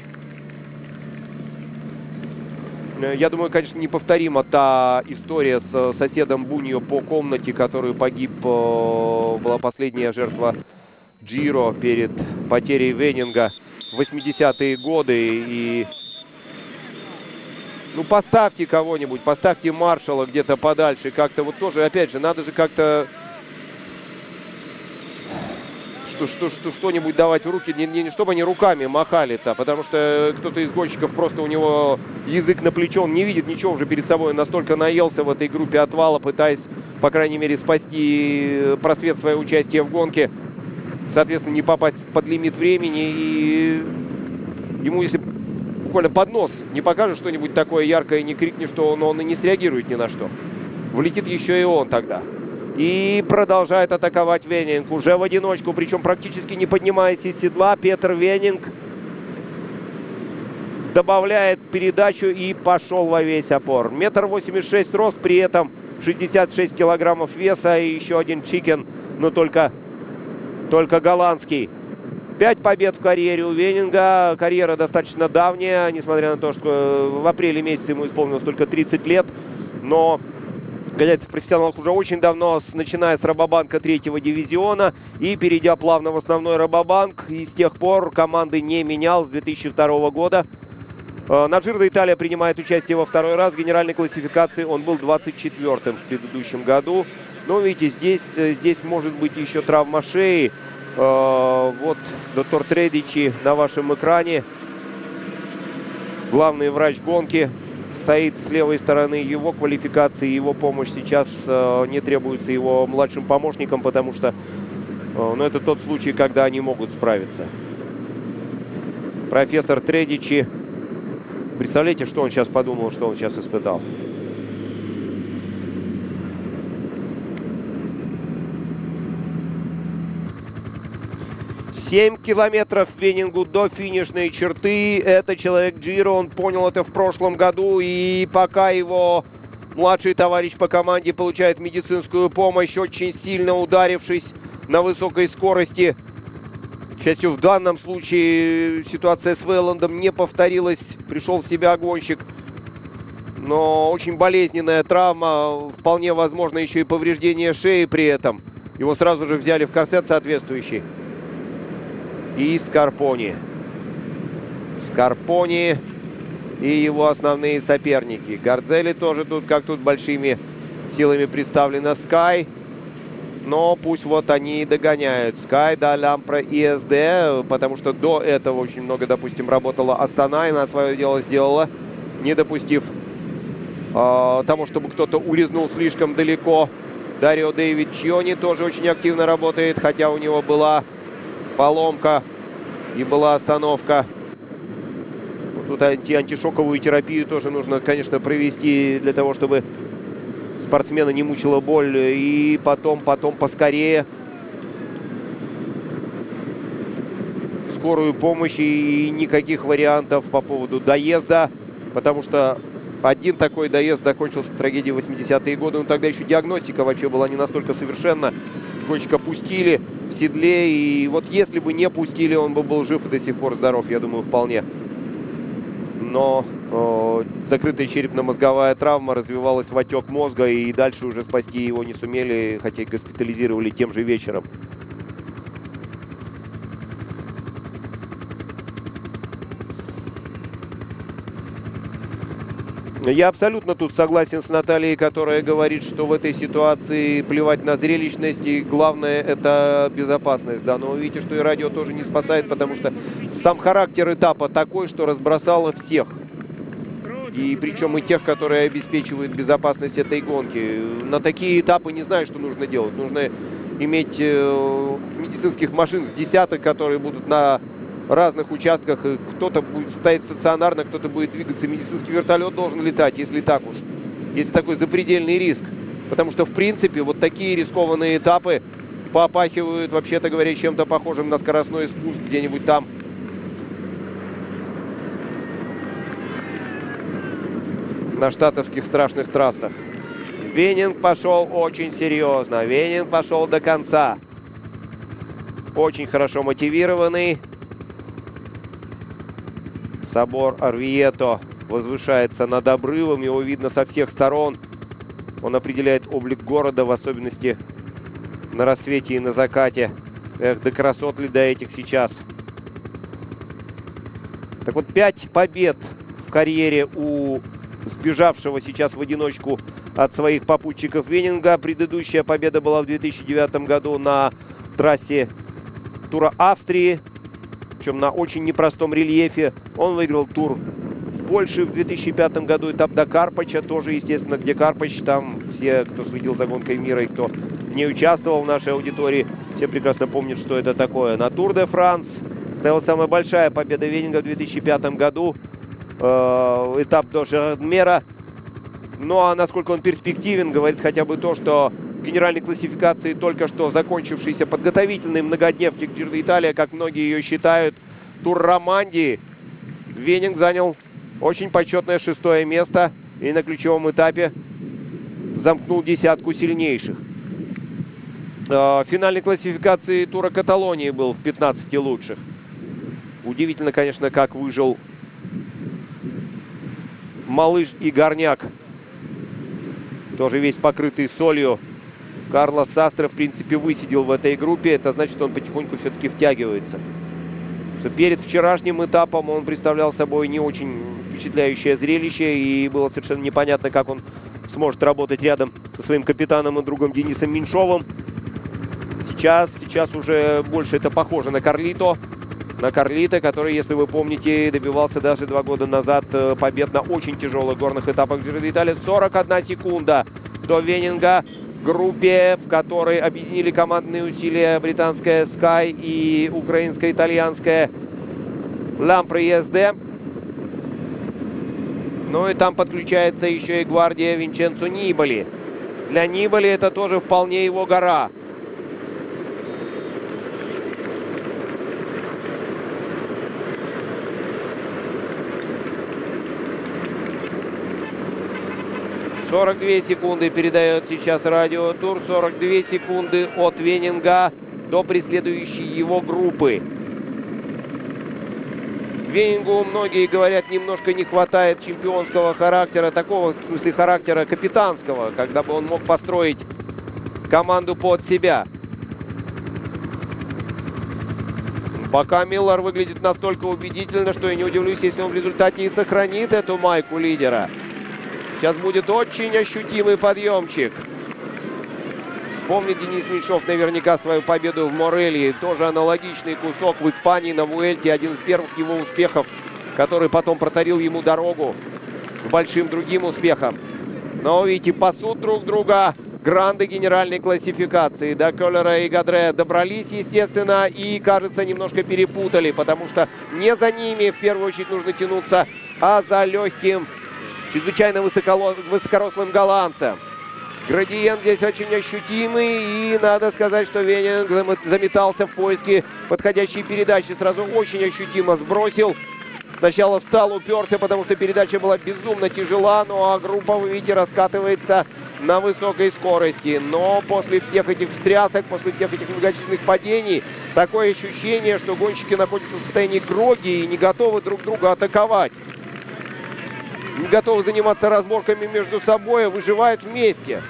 Я думаю, конечно, неповторима та история с соседом Буньо по комнате, который погиб. Была последняя жертва Джиро перед потерей Венинга в восьмидесятые годы. И ну, поставьте кого-нибудь, поставьте маршала где-то подальше. Как-то вот тоже, опять же, надо же как-то что, что, что, что-нибудь давать в руки, не, не, чтобы они руками махали-то, потому что кто-то из гонщиков, просто у него язык на плечо, он не видит ничего уже перед собой, он настолько наелся в этой группе отвала, пытаясь, по крайней мере, спасти просвет свое участие в гонке, соответственно, не попасть под лимит времени. И ему, если буквально под нос не покажет что-нибудь такое яркое, не крикнет, что он, он и не среагирует ни на что, влетит еще и он тогда. И продолжает атаковать Венинг. Уже в одиночку, причем практически не поднимаясь из седла. Петр Венинг добавляет передачу и пошел во весь опор. Метр восемьдесят шесть рост, при этом шестьдесят шесть килограммов веса. И еще один чикен, но только, только голландский. Пять побед в карьере у Венинга. Карьера достаточно давняя, несмотря на то, что в апреле месяце ему исполнилось только тридцать лет. Но гоняется в профессионалах уже очень давно, с, начиная с Рабобанка третьего дивизиона и перейдя плавно в основной Рабобанк. И с тех пор команды не менял с две тысячи второго года. На Giro d'Italia принимает участие во второй раз. В генеральной классификации он был двадцать четвёртым в предыдущем году. Но видите, здесь, здесь может быть еще травма шеи. Вот доктор Тредичи на вашем экране. Главный врач гонки стоит с левой стороны. Его квалификации, его помощь сейчас не требуется его младшим помощникам, потому что ну, это тот случай, когда они могут справиться. Профессор Тредичи. Представляете, что он сейчас подумал, что он сейчас испытал? семь километров Венингу до финишной черты. Это человек Giro, он понял это в прошлом году. И пока его младший товарищ по команде получает медицинскую помощь, очень сильно ударившись на высокой скорости. К счастью, в данном случае ситуация с Вейландом не повторилась. Пришел в себя гонщик. Но очень болезненная травма. Вполне возможно еще и повреждение шеи при этом. Его сразу же взяли в корсет соответствующий. И Скарпони. Скарпони и его основные соперники. Гарзели тоже тут, как тут, большими силами представлена Sky. Но пусть вот они и догоняют. Sky, да, Лямпра и эс дэ. Потому что до этого очень много, допустим, работала Астана. И она свое дело сделала, не допустив э, тому, чтобы кто-то улизнул слишком далеко. Дарио Дэвид Чьони тоже очень активно работает. Хотя у него была поломка и была остановка. Тут анти антишоковую терапию тоже нужно, конечно, провести для того, чтобы спортсмена не мучила боль. И потом, потом поскорее скорую помощь и никаких вариантов по поводу доезда. Потому что один такой доезд закончился трагедией в восьмидесятые годы. Но тогда еще диагностика вообще была не настолько совершенна. Гонщика пустили в седле, и вот если бы не пустили, он бы был жив и до сих пор здоров, я думаю, вполне. Но э, закрытая черепно-мозговая травма развивалась в отек мозга, и дальше уже спасти его не сумели, хотя и госпитализировали тем же вечером. Я абсолютно тут согласен с Натальей, которая говорит, что в этой ситуации плевать на зрелищность, и главное это безопасность. Да, но вы видите, что и радио тоже не спасает, потому что сам характер этапа такой, что разбросало всех. И причем и тех, которые обеспечивают безопасность этой гонки. На такие этапы не знаю, что нужно делать. Нужно иметь э, медицинских машин с десяток, которые будут на разных участках. Кто-то будет стоять стационарно, кто-то будет двигаться. Медицинский вертолет должен летать, если так уж. Если такой запредельный риск. Потому что, в принципе, вот такие рискованные этапы попахивают, вообще-то говоря, чем-то похожим на скоростной спуск где-нибудь там. На штатовских страшных трассах. Венинг пошел очень серьезно. Венинг пошел до конца. Очень хорошо мотивированный. Собор Орвието возвышается над обрывом. Его видно со всех сторон. Он определяет облик города, в особенности на рассвете и на закате. Эх, да красот ли до этих сейчас. Так вот, пять побед в карьере у сбежавшего сейчас в одиночку от своих попутчиков Венинга. Предыдущая победа была в две тысячи девятом году на трассе Тура Австрии. Причем на очень непростом рельефе. Он выиграл тур Польши в две тысячи пятом году. Этап до Карпача тоже, естественно, где Карпач. Там все, кто следил за гонкой мира и кто не участвовал в нашей аудитории, все прекрасно помнят, что это такое. На Тур де Франс стояла самая большая победа Венинга в две тысячи пятом году. Э, этап до Жердмера. Ну а насколько он перспективен, говорит хотя бы то, что в генеральной классификации только что закончившейся подготовительной многодневки к Giro d'Italia, как многие ее считают, тур Романдии. Венинг занял очень почетное шестое место и на ключевом этапе замкнул десятку сильнейших. В финальной классификации тура Каталонии был в пятнадцати лучших. Удивительно, конечно, как выжил малыш и горняк, тоже весь покрытый солью. Карлос Састро, в принципе, высидел в этой группе. Это значит, что он потихоньку все-таки втягивается. Что перед вчерашним этапом он представлял собой не очень впечатляющее зрелище. И было совершенно непонятно, как он сможет работать рядом со своим капитаном и другом Денисом Меньшовым. Сейчас, сейчас уже больше это похоже на Карлито. На Карлито, который, если вы помните, добивался даже два года назад побед на очень тяжелых горных этапах Giro d'Italia. сорок одна секунда до Венинга. В группе, в которой объединили командные усилия британская Sky и украинско-итальянская Лампре и эс ди. Ну и там подключается еще и гвардия Винченцо Нибали. Для Нибали это тоже вполне его гора. сорок две секунды передает сейчас радиотур. сорок две секунды от Венинга до преследующей его группы. Венингу, многие говорят, немножко не хватает чемпионского характера, такого, в смысле, характера капитанского, когда бы он мог построить команду под себя. Пока Миллер выглядит настолько убедительно, что я не удивлюсь, если он в результате и сохранит эту майку лидера. Сейчас будет очень ощутимый подъемчик. Вспомнит Денис Меньшов наверняка свою победу в Морелии. Тоже аналогичный кусок в Испании на Вуэльте. Один из первых его успехов, который потом протарил ему дорогу к большим другим успехам. Но, видите, пасут друг друга гранды генеральной классификации. До Коллера и Гадре добрались, естественно, и, кажется, немножко перепутали, потому что не за ними в первую очередь нужно тянуться, а за легким, чрезвычайно высокорослым голландцем. Градиент здесь очень ощутимый, и надо сказать, что Венинг заметался в поиске подходящей передачи. Сразу очень ощутимо сбросил. Сначала встал, уперся, потому что передача была безумно тяжела, ну а группа, вы видите, раскатывается на высокой скорости. Но после всех этих встрясок, после всех этих многочисленных падений, такое ощущение, что гонщики находятся в состоянии гроги и не готовы друг друга атаковать. Не готовы заниматься разборками между собой, а выживают вместе.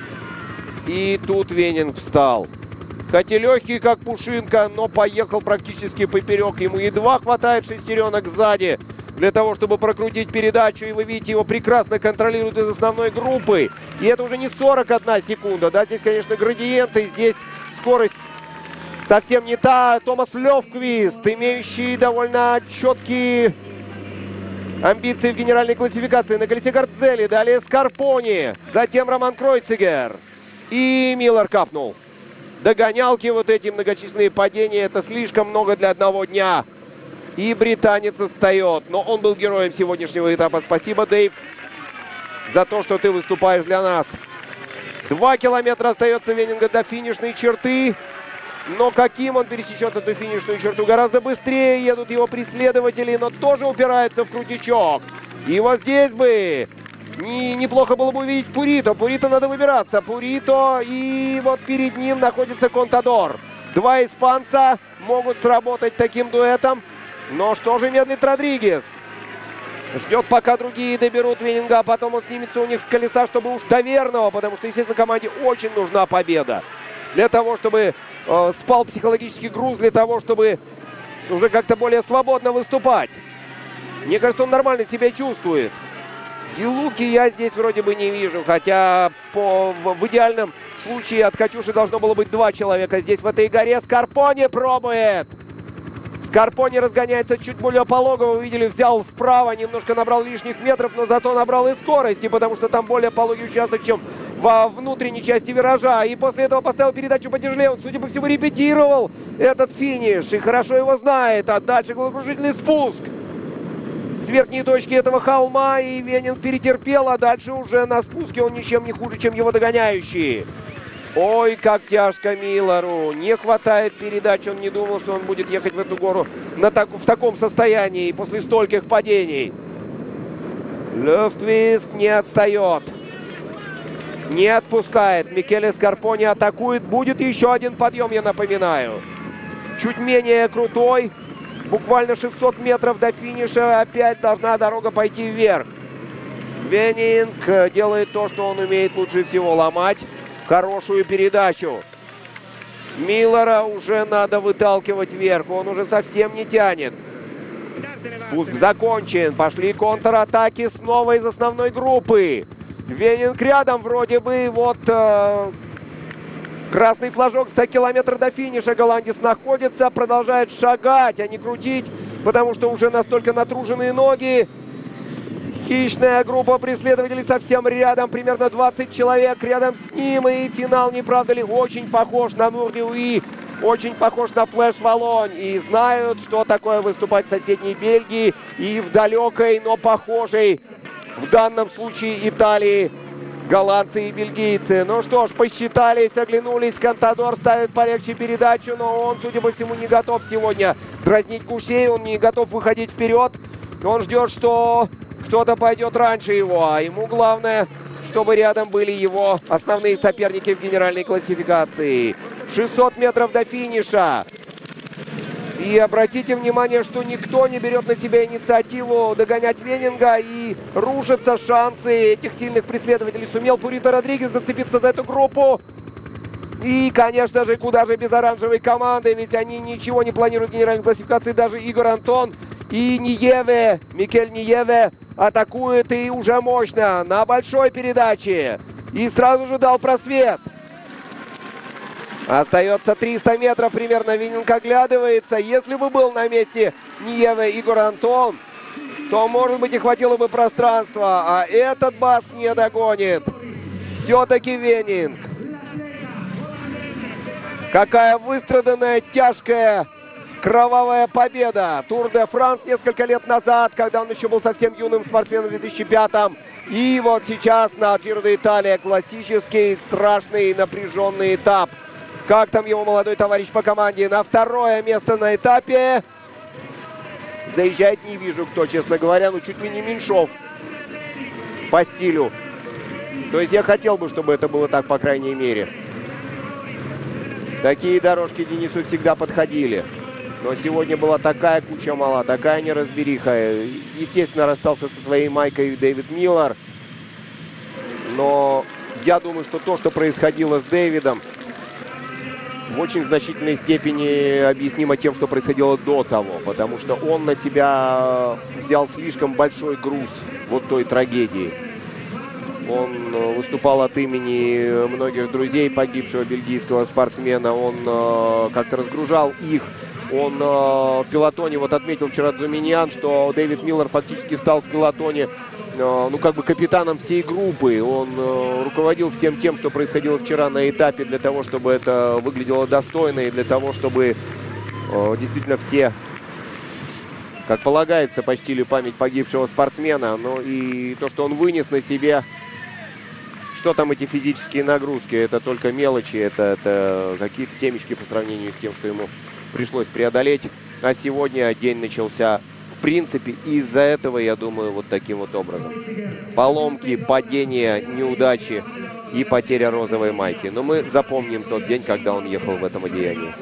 И тут Венинг встал. Хоть и легкий, как пушинка, но поехал практически поперек. Ему едва хватает шестеренок сзади для того, чтобы прокрутить передачу. И вы видите, его прекрасно контролируют из основной группы. И это уже не сорок одна секунда. Да, здесь, конечно, градиенты, здесь скорость совсем не та. Томас Лёвквист, имеющий довольно четкие амбиции в генеральной классификации. На колесе Гарцели, далее Скарпони, затем Роман Кройцигер. И Миллер капнул. Догонялки, вот эти многочисленные падения, это слишком много для одного дня. И британец отстает. Но он был героем сегодняшнего этапа. Спасибо, Дэйв, за то, что ты выступаешь для нас. Два километра остается Венинга до финишной черты. Но каким он пересечет эту финишную черту? Гораздо быстрее едут его преследователи, но тоже упираются в крутичок. И вот здесь бы не, неплохо было бы увидеть Пурито. Пурито надо выбираться. Пурито, и вот перед ним находится Контадор. Два испанца могут сработать таким дуэтом. Но что же медлит Родригес? Ждет, пока другие доберут Венинга, а потом он снимется у них с колеса, чтобы уж до верного, потому что, естественно, команде очень нужна победа. Для того, чтобы э, спал психологический груз, для того, чтобы уже как-то более свободно выступать. Мне кажется, он нормально себя чувствует. И луки я здесь вроде бы не вижу, хотя по, в, в идеальном случае от Катюши должно было быть два человека. Здесь в этой горе Скарпони пробует. Скарпони разгоняется чуть более пологово, вы видели, взял вправо, немножко набрал лишних метров, но зато набрал и скорости, потому что там более пологий участок, чем во внутренней части виража. И после этого поставил передачу потяжелее. Он, судя по всему, репетировал этот финиш и хорошо его знает. А дальше головокружительный спуск с верхней точки этого холма, и Венинг перетерпел, а дальше уже на спуске он ничем не хуже, чем его догоняющие. Ой, как тяжко Миллеру. Не хватает передач. Он не думал, что он будет ехать в эту гору на так, в таком состоянии после стольких падений. Лёфквист не отстает. Не отпускает. Микеле Скарпони атакует. Будет еще один подъем, я напоминаю. Чуть менее крутой. Буквально шестьсот метров до финиша. Опять должна дорога пойти вверх. Венинг делает то, что он умеет лучше всего: ломать хорошую передачу. Миллера уже надо выталкивать вверх. Он уже совсем не тянет. Спуск закончен. Пошли контратаки снова из основной группы. Венинг рядом вроде бы. Вот э, красный флажок за километр до финиша. Голландец находится. Продолжает шагать, а не крутить, потому что уже настолько натруженные ноги. Хищная группа преследователей совсем рядом, примерно двадцать человек рядом с ним. И финал, не правда ли, очень похож на Мур-де-Уи, очень похож на Флэш Валонь. И знают, что такое выступать в соседней Бельгии и в далекой, но похожей, в данном случае, Италии, голландцы и бельгийцы. Ну что ж, посчитались, оглянулись. Контадор ставит полегче передачу, но он, судя по всему, не готов сегодня дразнить гусей. Он не готов выходить вперед. Он ждет, что кто-то пойдет раньше его, а ему главное, чтобы рядом были его основные соперники в генеральной классификации. шестьсот метров до финиша. И обратите внимание, что никто не берет на себя инициативу догонять Венинга, и рушатся шансы этих сильных преследователей. Сумел Пурито Родригес зацепиться за эту группу. И, конечно же, куда же без оранжевой команды, ведь они ничего не планируют в генеральной классификации. Даже Игор Антон и Ниеве, Микель Ниеве атакует, и уже мощно на большой передаче. И сразу же дал просвет. Остается триста метров примерно. Венинг оглядывается. Если бы был на месте Ниеве Игор Антон, то, может быть, и хватило бы пространства. А этот Баск не догонит. Все-таки Венинг. Какая выстраданная, тяжкая, кровавая победа. Тур де Франс несколько лет назад, когда он еще был совсем юным спортсменом в две тысячи пятом. И вот сейчас на Джиро де Италия классический, страшный, напряженный этап. Как там его молодой товарищ по команде? На второе место на этапе. Заезжает, не вижу кто, честно говоря, ну чуть ли не Меньшов по стилю. То есть я хотел бы, чтобы это было так, по крайней мере. Такие дорожки Денису всегда подходили. Но сегодня была такая куча мала, такая неразбериха. Естественно, расстался со своей майкой Дэвид Миллер. Но я думаю, что то, что происходило с Дэвидом, в очень значительной степени объяснимо тем, что происходило до того. Потому что он на себя взял слишком большой груз вот той трагедии. Он выступал от имени многих друзей погибшего бельгийского спортсмена. Он э, как-то разгружал их. Он э, в пелотоне, вот отметил вчера Дзуминьян, что Дэвид Миллер фактически стал в пелотоне, э, ну как бы капитаном всей группы. Он э, руководил всем тем, что происходило вчера на этапе, для того, чтобы это выглядело достойно и для того, чтобы э, действительно все, как полагается, почтили память погибшего спортсмена. Ну и то, что он вынес на себе. Что там эти физические нагрузки? Это только мелочи, это, это какие-то семечки по сравнению с тем, что ему пришлось преодолеть. А сегодня день начался, в принципе, из-за этого, я думаю, вот таким вот образом. Поломки, падения, неудачи и потеря розовой майки. Но мы запомним тот день, когда он ехал в этом одеянии.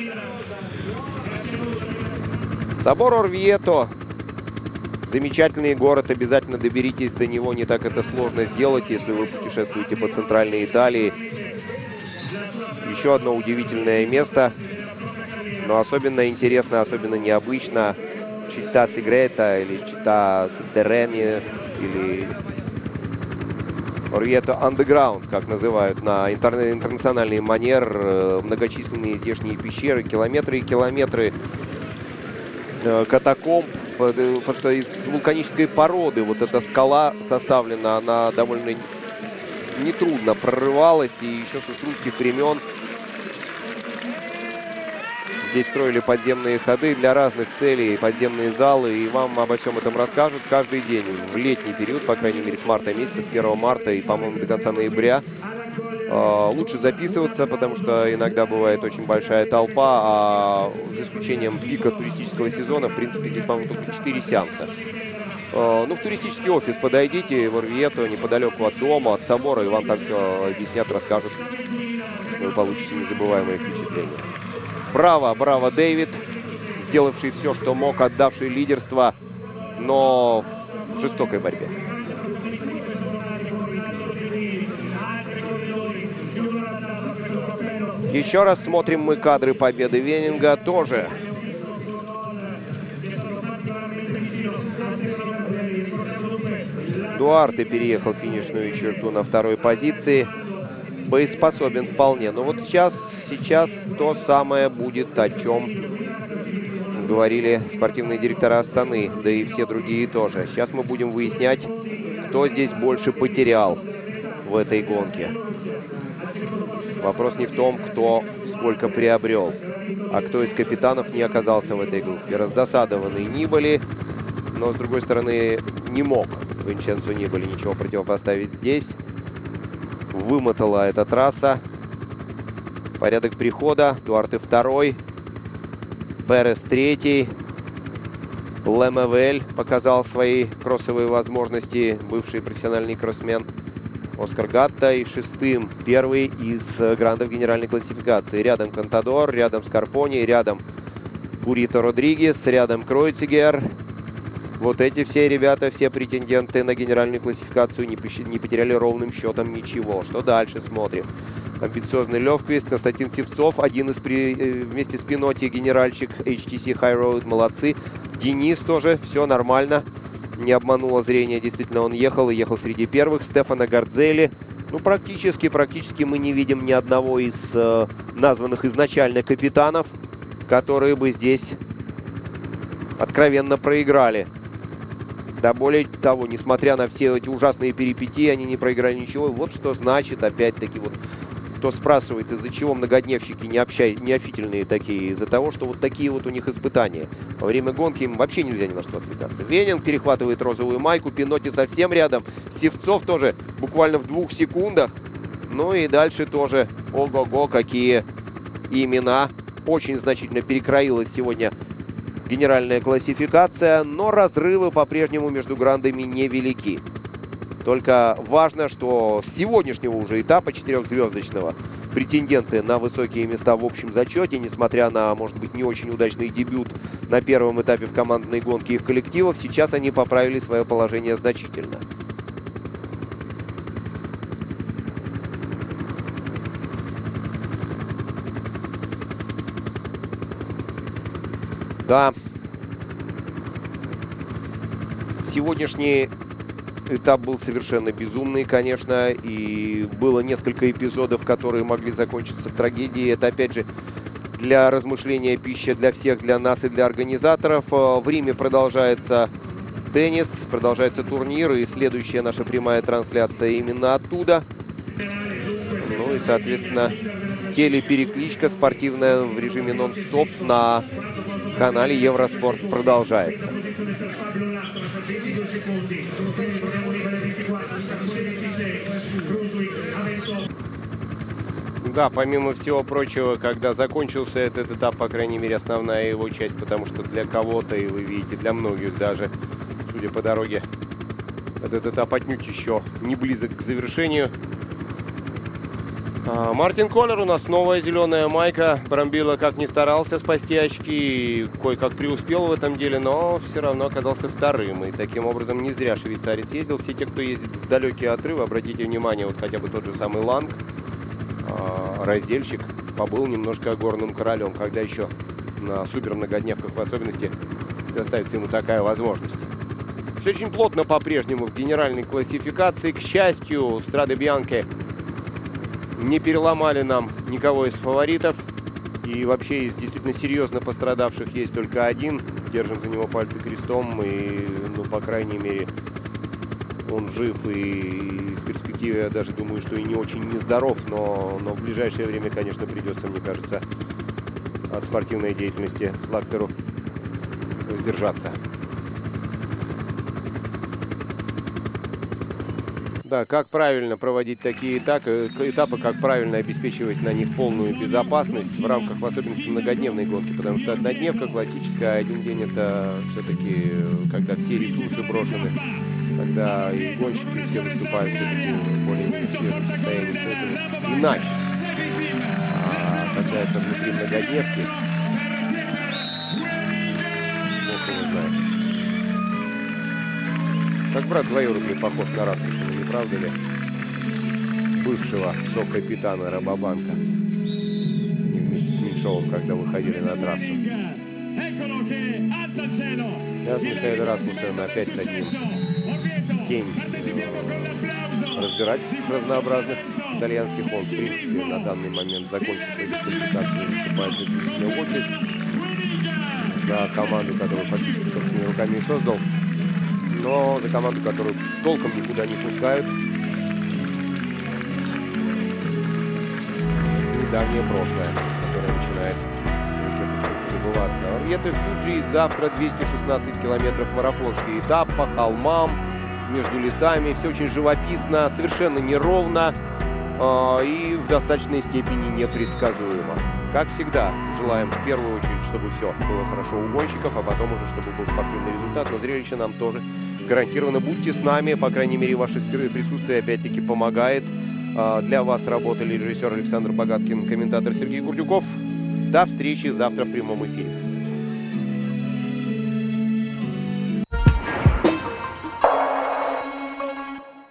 Собор Орвьето. Замечательный город, обязательно доберитесь до него, не так это сложно сделать, если вы путешествуете по центральной Италии. Еще одно удивительное место, но особенно интересно, особенно необычно. Città Segreta или Città Sotterranea или Orvieto Underground, как называют на интер интернациональный манер. Многочисленные здешние пещеры, километры и километры катакомб. Потому что из вулканической породы вот эта скала составлена, она довольно нетрудно прорывалась. И еще с русских времен здесь строили подземные ходы для разных целей, подземные залы. И вам обо всем этом расскажут каждый день в летний период, по крайней мере с марта месяца, с первого марта и, по-моему, до конца ноября. э, лучше записываться, потому что иногда бывает очень большая толпа, а за исключением пика туристического сезона, в принципе, здесь, по-моему, только четыре сеанса. Э, ну, в туристический офис подойдите, в Орвиетто, неподалеку от дома, от собора, и вам там все объяснят, расскажут. Вы получите незабываемые впечатления. Браво, браво, Дэвид, сделавший все, что мог, отдавший лидерство, но в жестокой борьбе. Еще раз смотрим мы кадры победы Венинга тоже. Дуарте переехал финишную черту на второй позиции. Боеспособен вполне. Но вот сейчас, сейчас то самое будет, о чем говорили спортивные директора Астаны, да и все другие тоже. Сейчас мы будем выяснять, кто здесь больше потерял в этой гонке. Вопрос не в том, кто сколько приобрел, а кто из капитанов не оказался в этой группе. Раздосадованный Нибали, но, с другой стороны, не мог Винченцо Нибали ничего противопоставить здесь. Вымотала эта трасса. Порядок прихода. Дуарте второй. Перес третий. Лемевель показал свои кроссовые возможности. Бывший профессиональный кроссмен. Оскар Гатта и шестым. Первый из грандов генеральной классификации. Рядом Контадор, рядом Скарпони, рядом Курито Родригес, рядом Кройцигер. Вот эти все ребята, все претенденты на генеральную классификацию не, не потеряли ровным счетом ничего. Что дальше смотрим? Амбициозный Левквист, Константин Севцов, один из при, вместе с Пиноти генеральщик эйч ти си High Road, молодцы. Денис тоже, все нормально. Не обмануло зрение, действительно он ехал и ехал среди первых. Стефано Гардзели. Ну, практически, практически мы не видим ни одного из э, названных изначально капитанов, которые бы здесь откровенно проиграли. Да более того, несмотря на все эти ужасные перипетии, они не проиграли ничего. Вот что значит, опять-таки, вот кто спрашивает, из-за чего многодневщики необщай... неофительные такие, из-за того, что вот такие вот у них испытания. Во время гонки им вообще нельзя ни на что отвлекаться. Венинг перехватывает розовую майку, Пиноти совсем рядом, Севцов тоже буквально в двух секундах. Ну и дальше тоже, ого-го, какие имена. Очень значительно перекроилась сегодня генеральная классификация, но разрывы по-прежнему между грандами невелики. Только важно, что с сегодняшнего уже этапа четырехзвездочного претенденты на высокие места в общем зачете, несмотря на, может быть, не очень удачный дебют на первом этапе в командной гонке их коллективов, сейчас они поправили свое положение значительно. Да, сегодняшний этап был совершенно безумный, конечно, и было несколько эпизодов, которые могли закончиться трагедией. Это, опять же, для размышления пища для всех, для нас и для организаторов. В Риме продолжается теннис, продолжается турнир, и следующая наша прямая трансляция именно оттуда. Ну и, соответственно, телеперекличка спортивная в режиме нон-стоп на канале Евроспорт продолжается. Да, помимо всего прочего, когда закончился этот этап, по крайней мере, основная его часть, потому что для кого-то, и вы видите, для многих даже, судя по дороге, этот этап отнюдь еще не близок к завершению. А, Мартин Коллер у нас новая зеленая майка. Брамбило как ни старался спасти очки, кое-как преуспел в этом деле, но все равно оказался вторым. И таким образом не зря швейцарец ездил. Все те, кто ездит в далекие отрывы, обратите внимание, вот хотя бы тот же самый Ланг, а, раздельщик, побыл немножко горным королем, когда еще на супер многодневках в особенности доставится ему такая возможность. Все очень плотно по-прежнему в генеральной классификации. К счастью, Страде Бьянке не переломали нам никого из фаворитов. И вообще из действительно серьезно пострадавших есть только один. Держим за него пальцы крестом. И, ну, по крайней мере, он жив. И в перспективе я даже думаю, что и не очень нездоров. Но, но в ближайшее время, конечно, придется, мне кажется, от спортивной деятельности Слактеру воздержаться. Да, как правильно проводить такие этапы, этапы, как правильно обеспечивать на них полную безопасность в рамках, в особенности, многодневной гонки. Потому что однодневка классическая, а один день это все-таки, когда все ресурсы брошены, когда и гонщики все выступают все-таки более-менее в свежем состоянии, все это иначе. А когда это внутри многодневки, бог его знает. Как брат двоюродный похож на Распутина, не правда ли? Бывшего шок-капитана Рабобанка. Они вместе с Меньшовым, когда выходили на трассу. Сейчас Михаил Расмуссен опять над ним тень э, разбирательств разнообразных итальянских. Он, в принципе, на данный момент закончил свою дисквалификацию и выступает в заключительную очередь за команду, которую фактически собственными руками и создал. Но за команду, которую толком никуда не пускают. Недавнее прошлое, которое начинает забываться. И это Фуджи. Завтра двести шестнадцать километров марафонский этап по холмам, между лесами. Все очень живописно, совершенно неровно э, и в достаточной степени непредсказуемо. Как всегда, желаем в первую очередь, чтобы все было хорошо у гонщиков, а потом уже, чтобы был спортивный результат. Но зрелище нам тоже гарантированно. Будьте с нами, по крайней мере, ваше присутствие опять-таки помогает. Для вас работали режиссер Александр Богаткин, комментатор Сергей Курдюков. До встречи завтра в прямом эфире.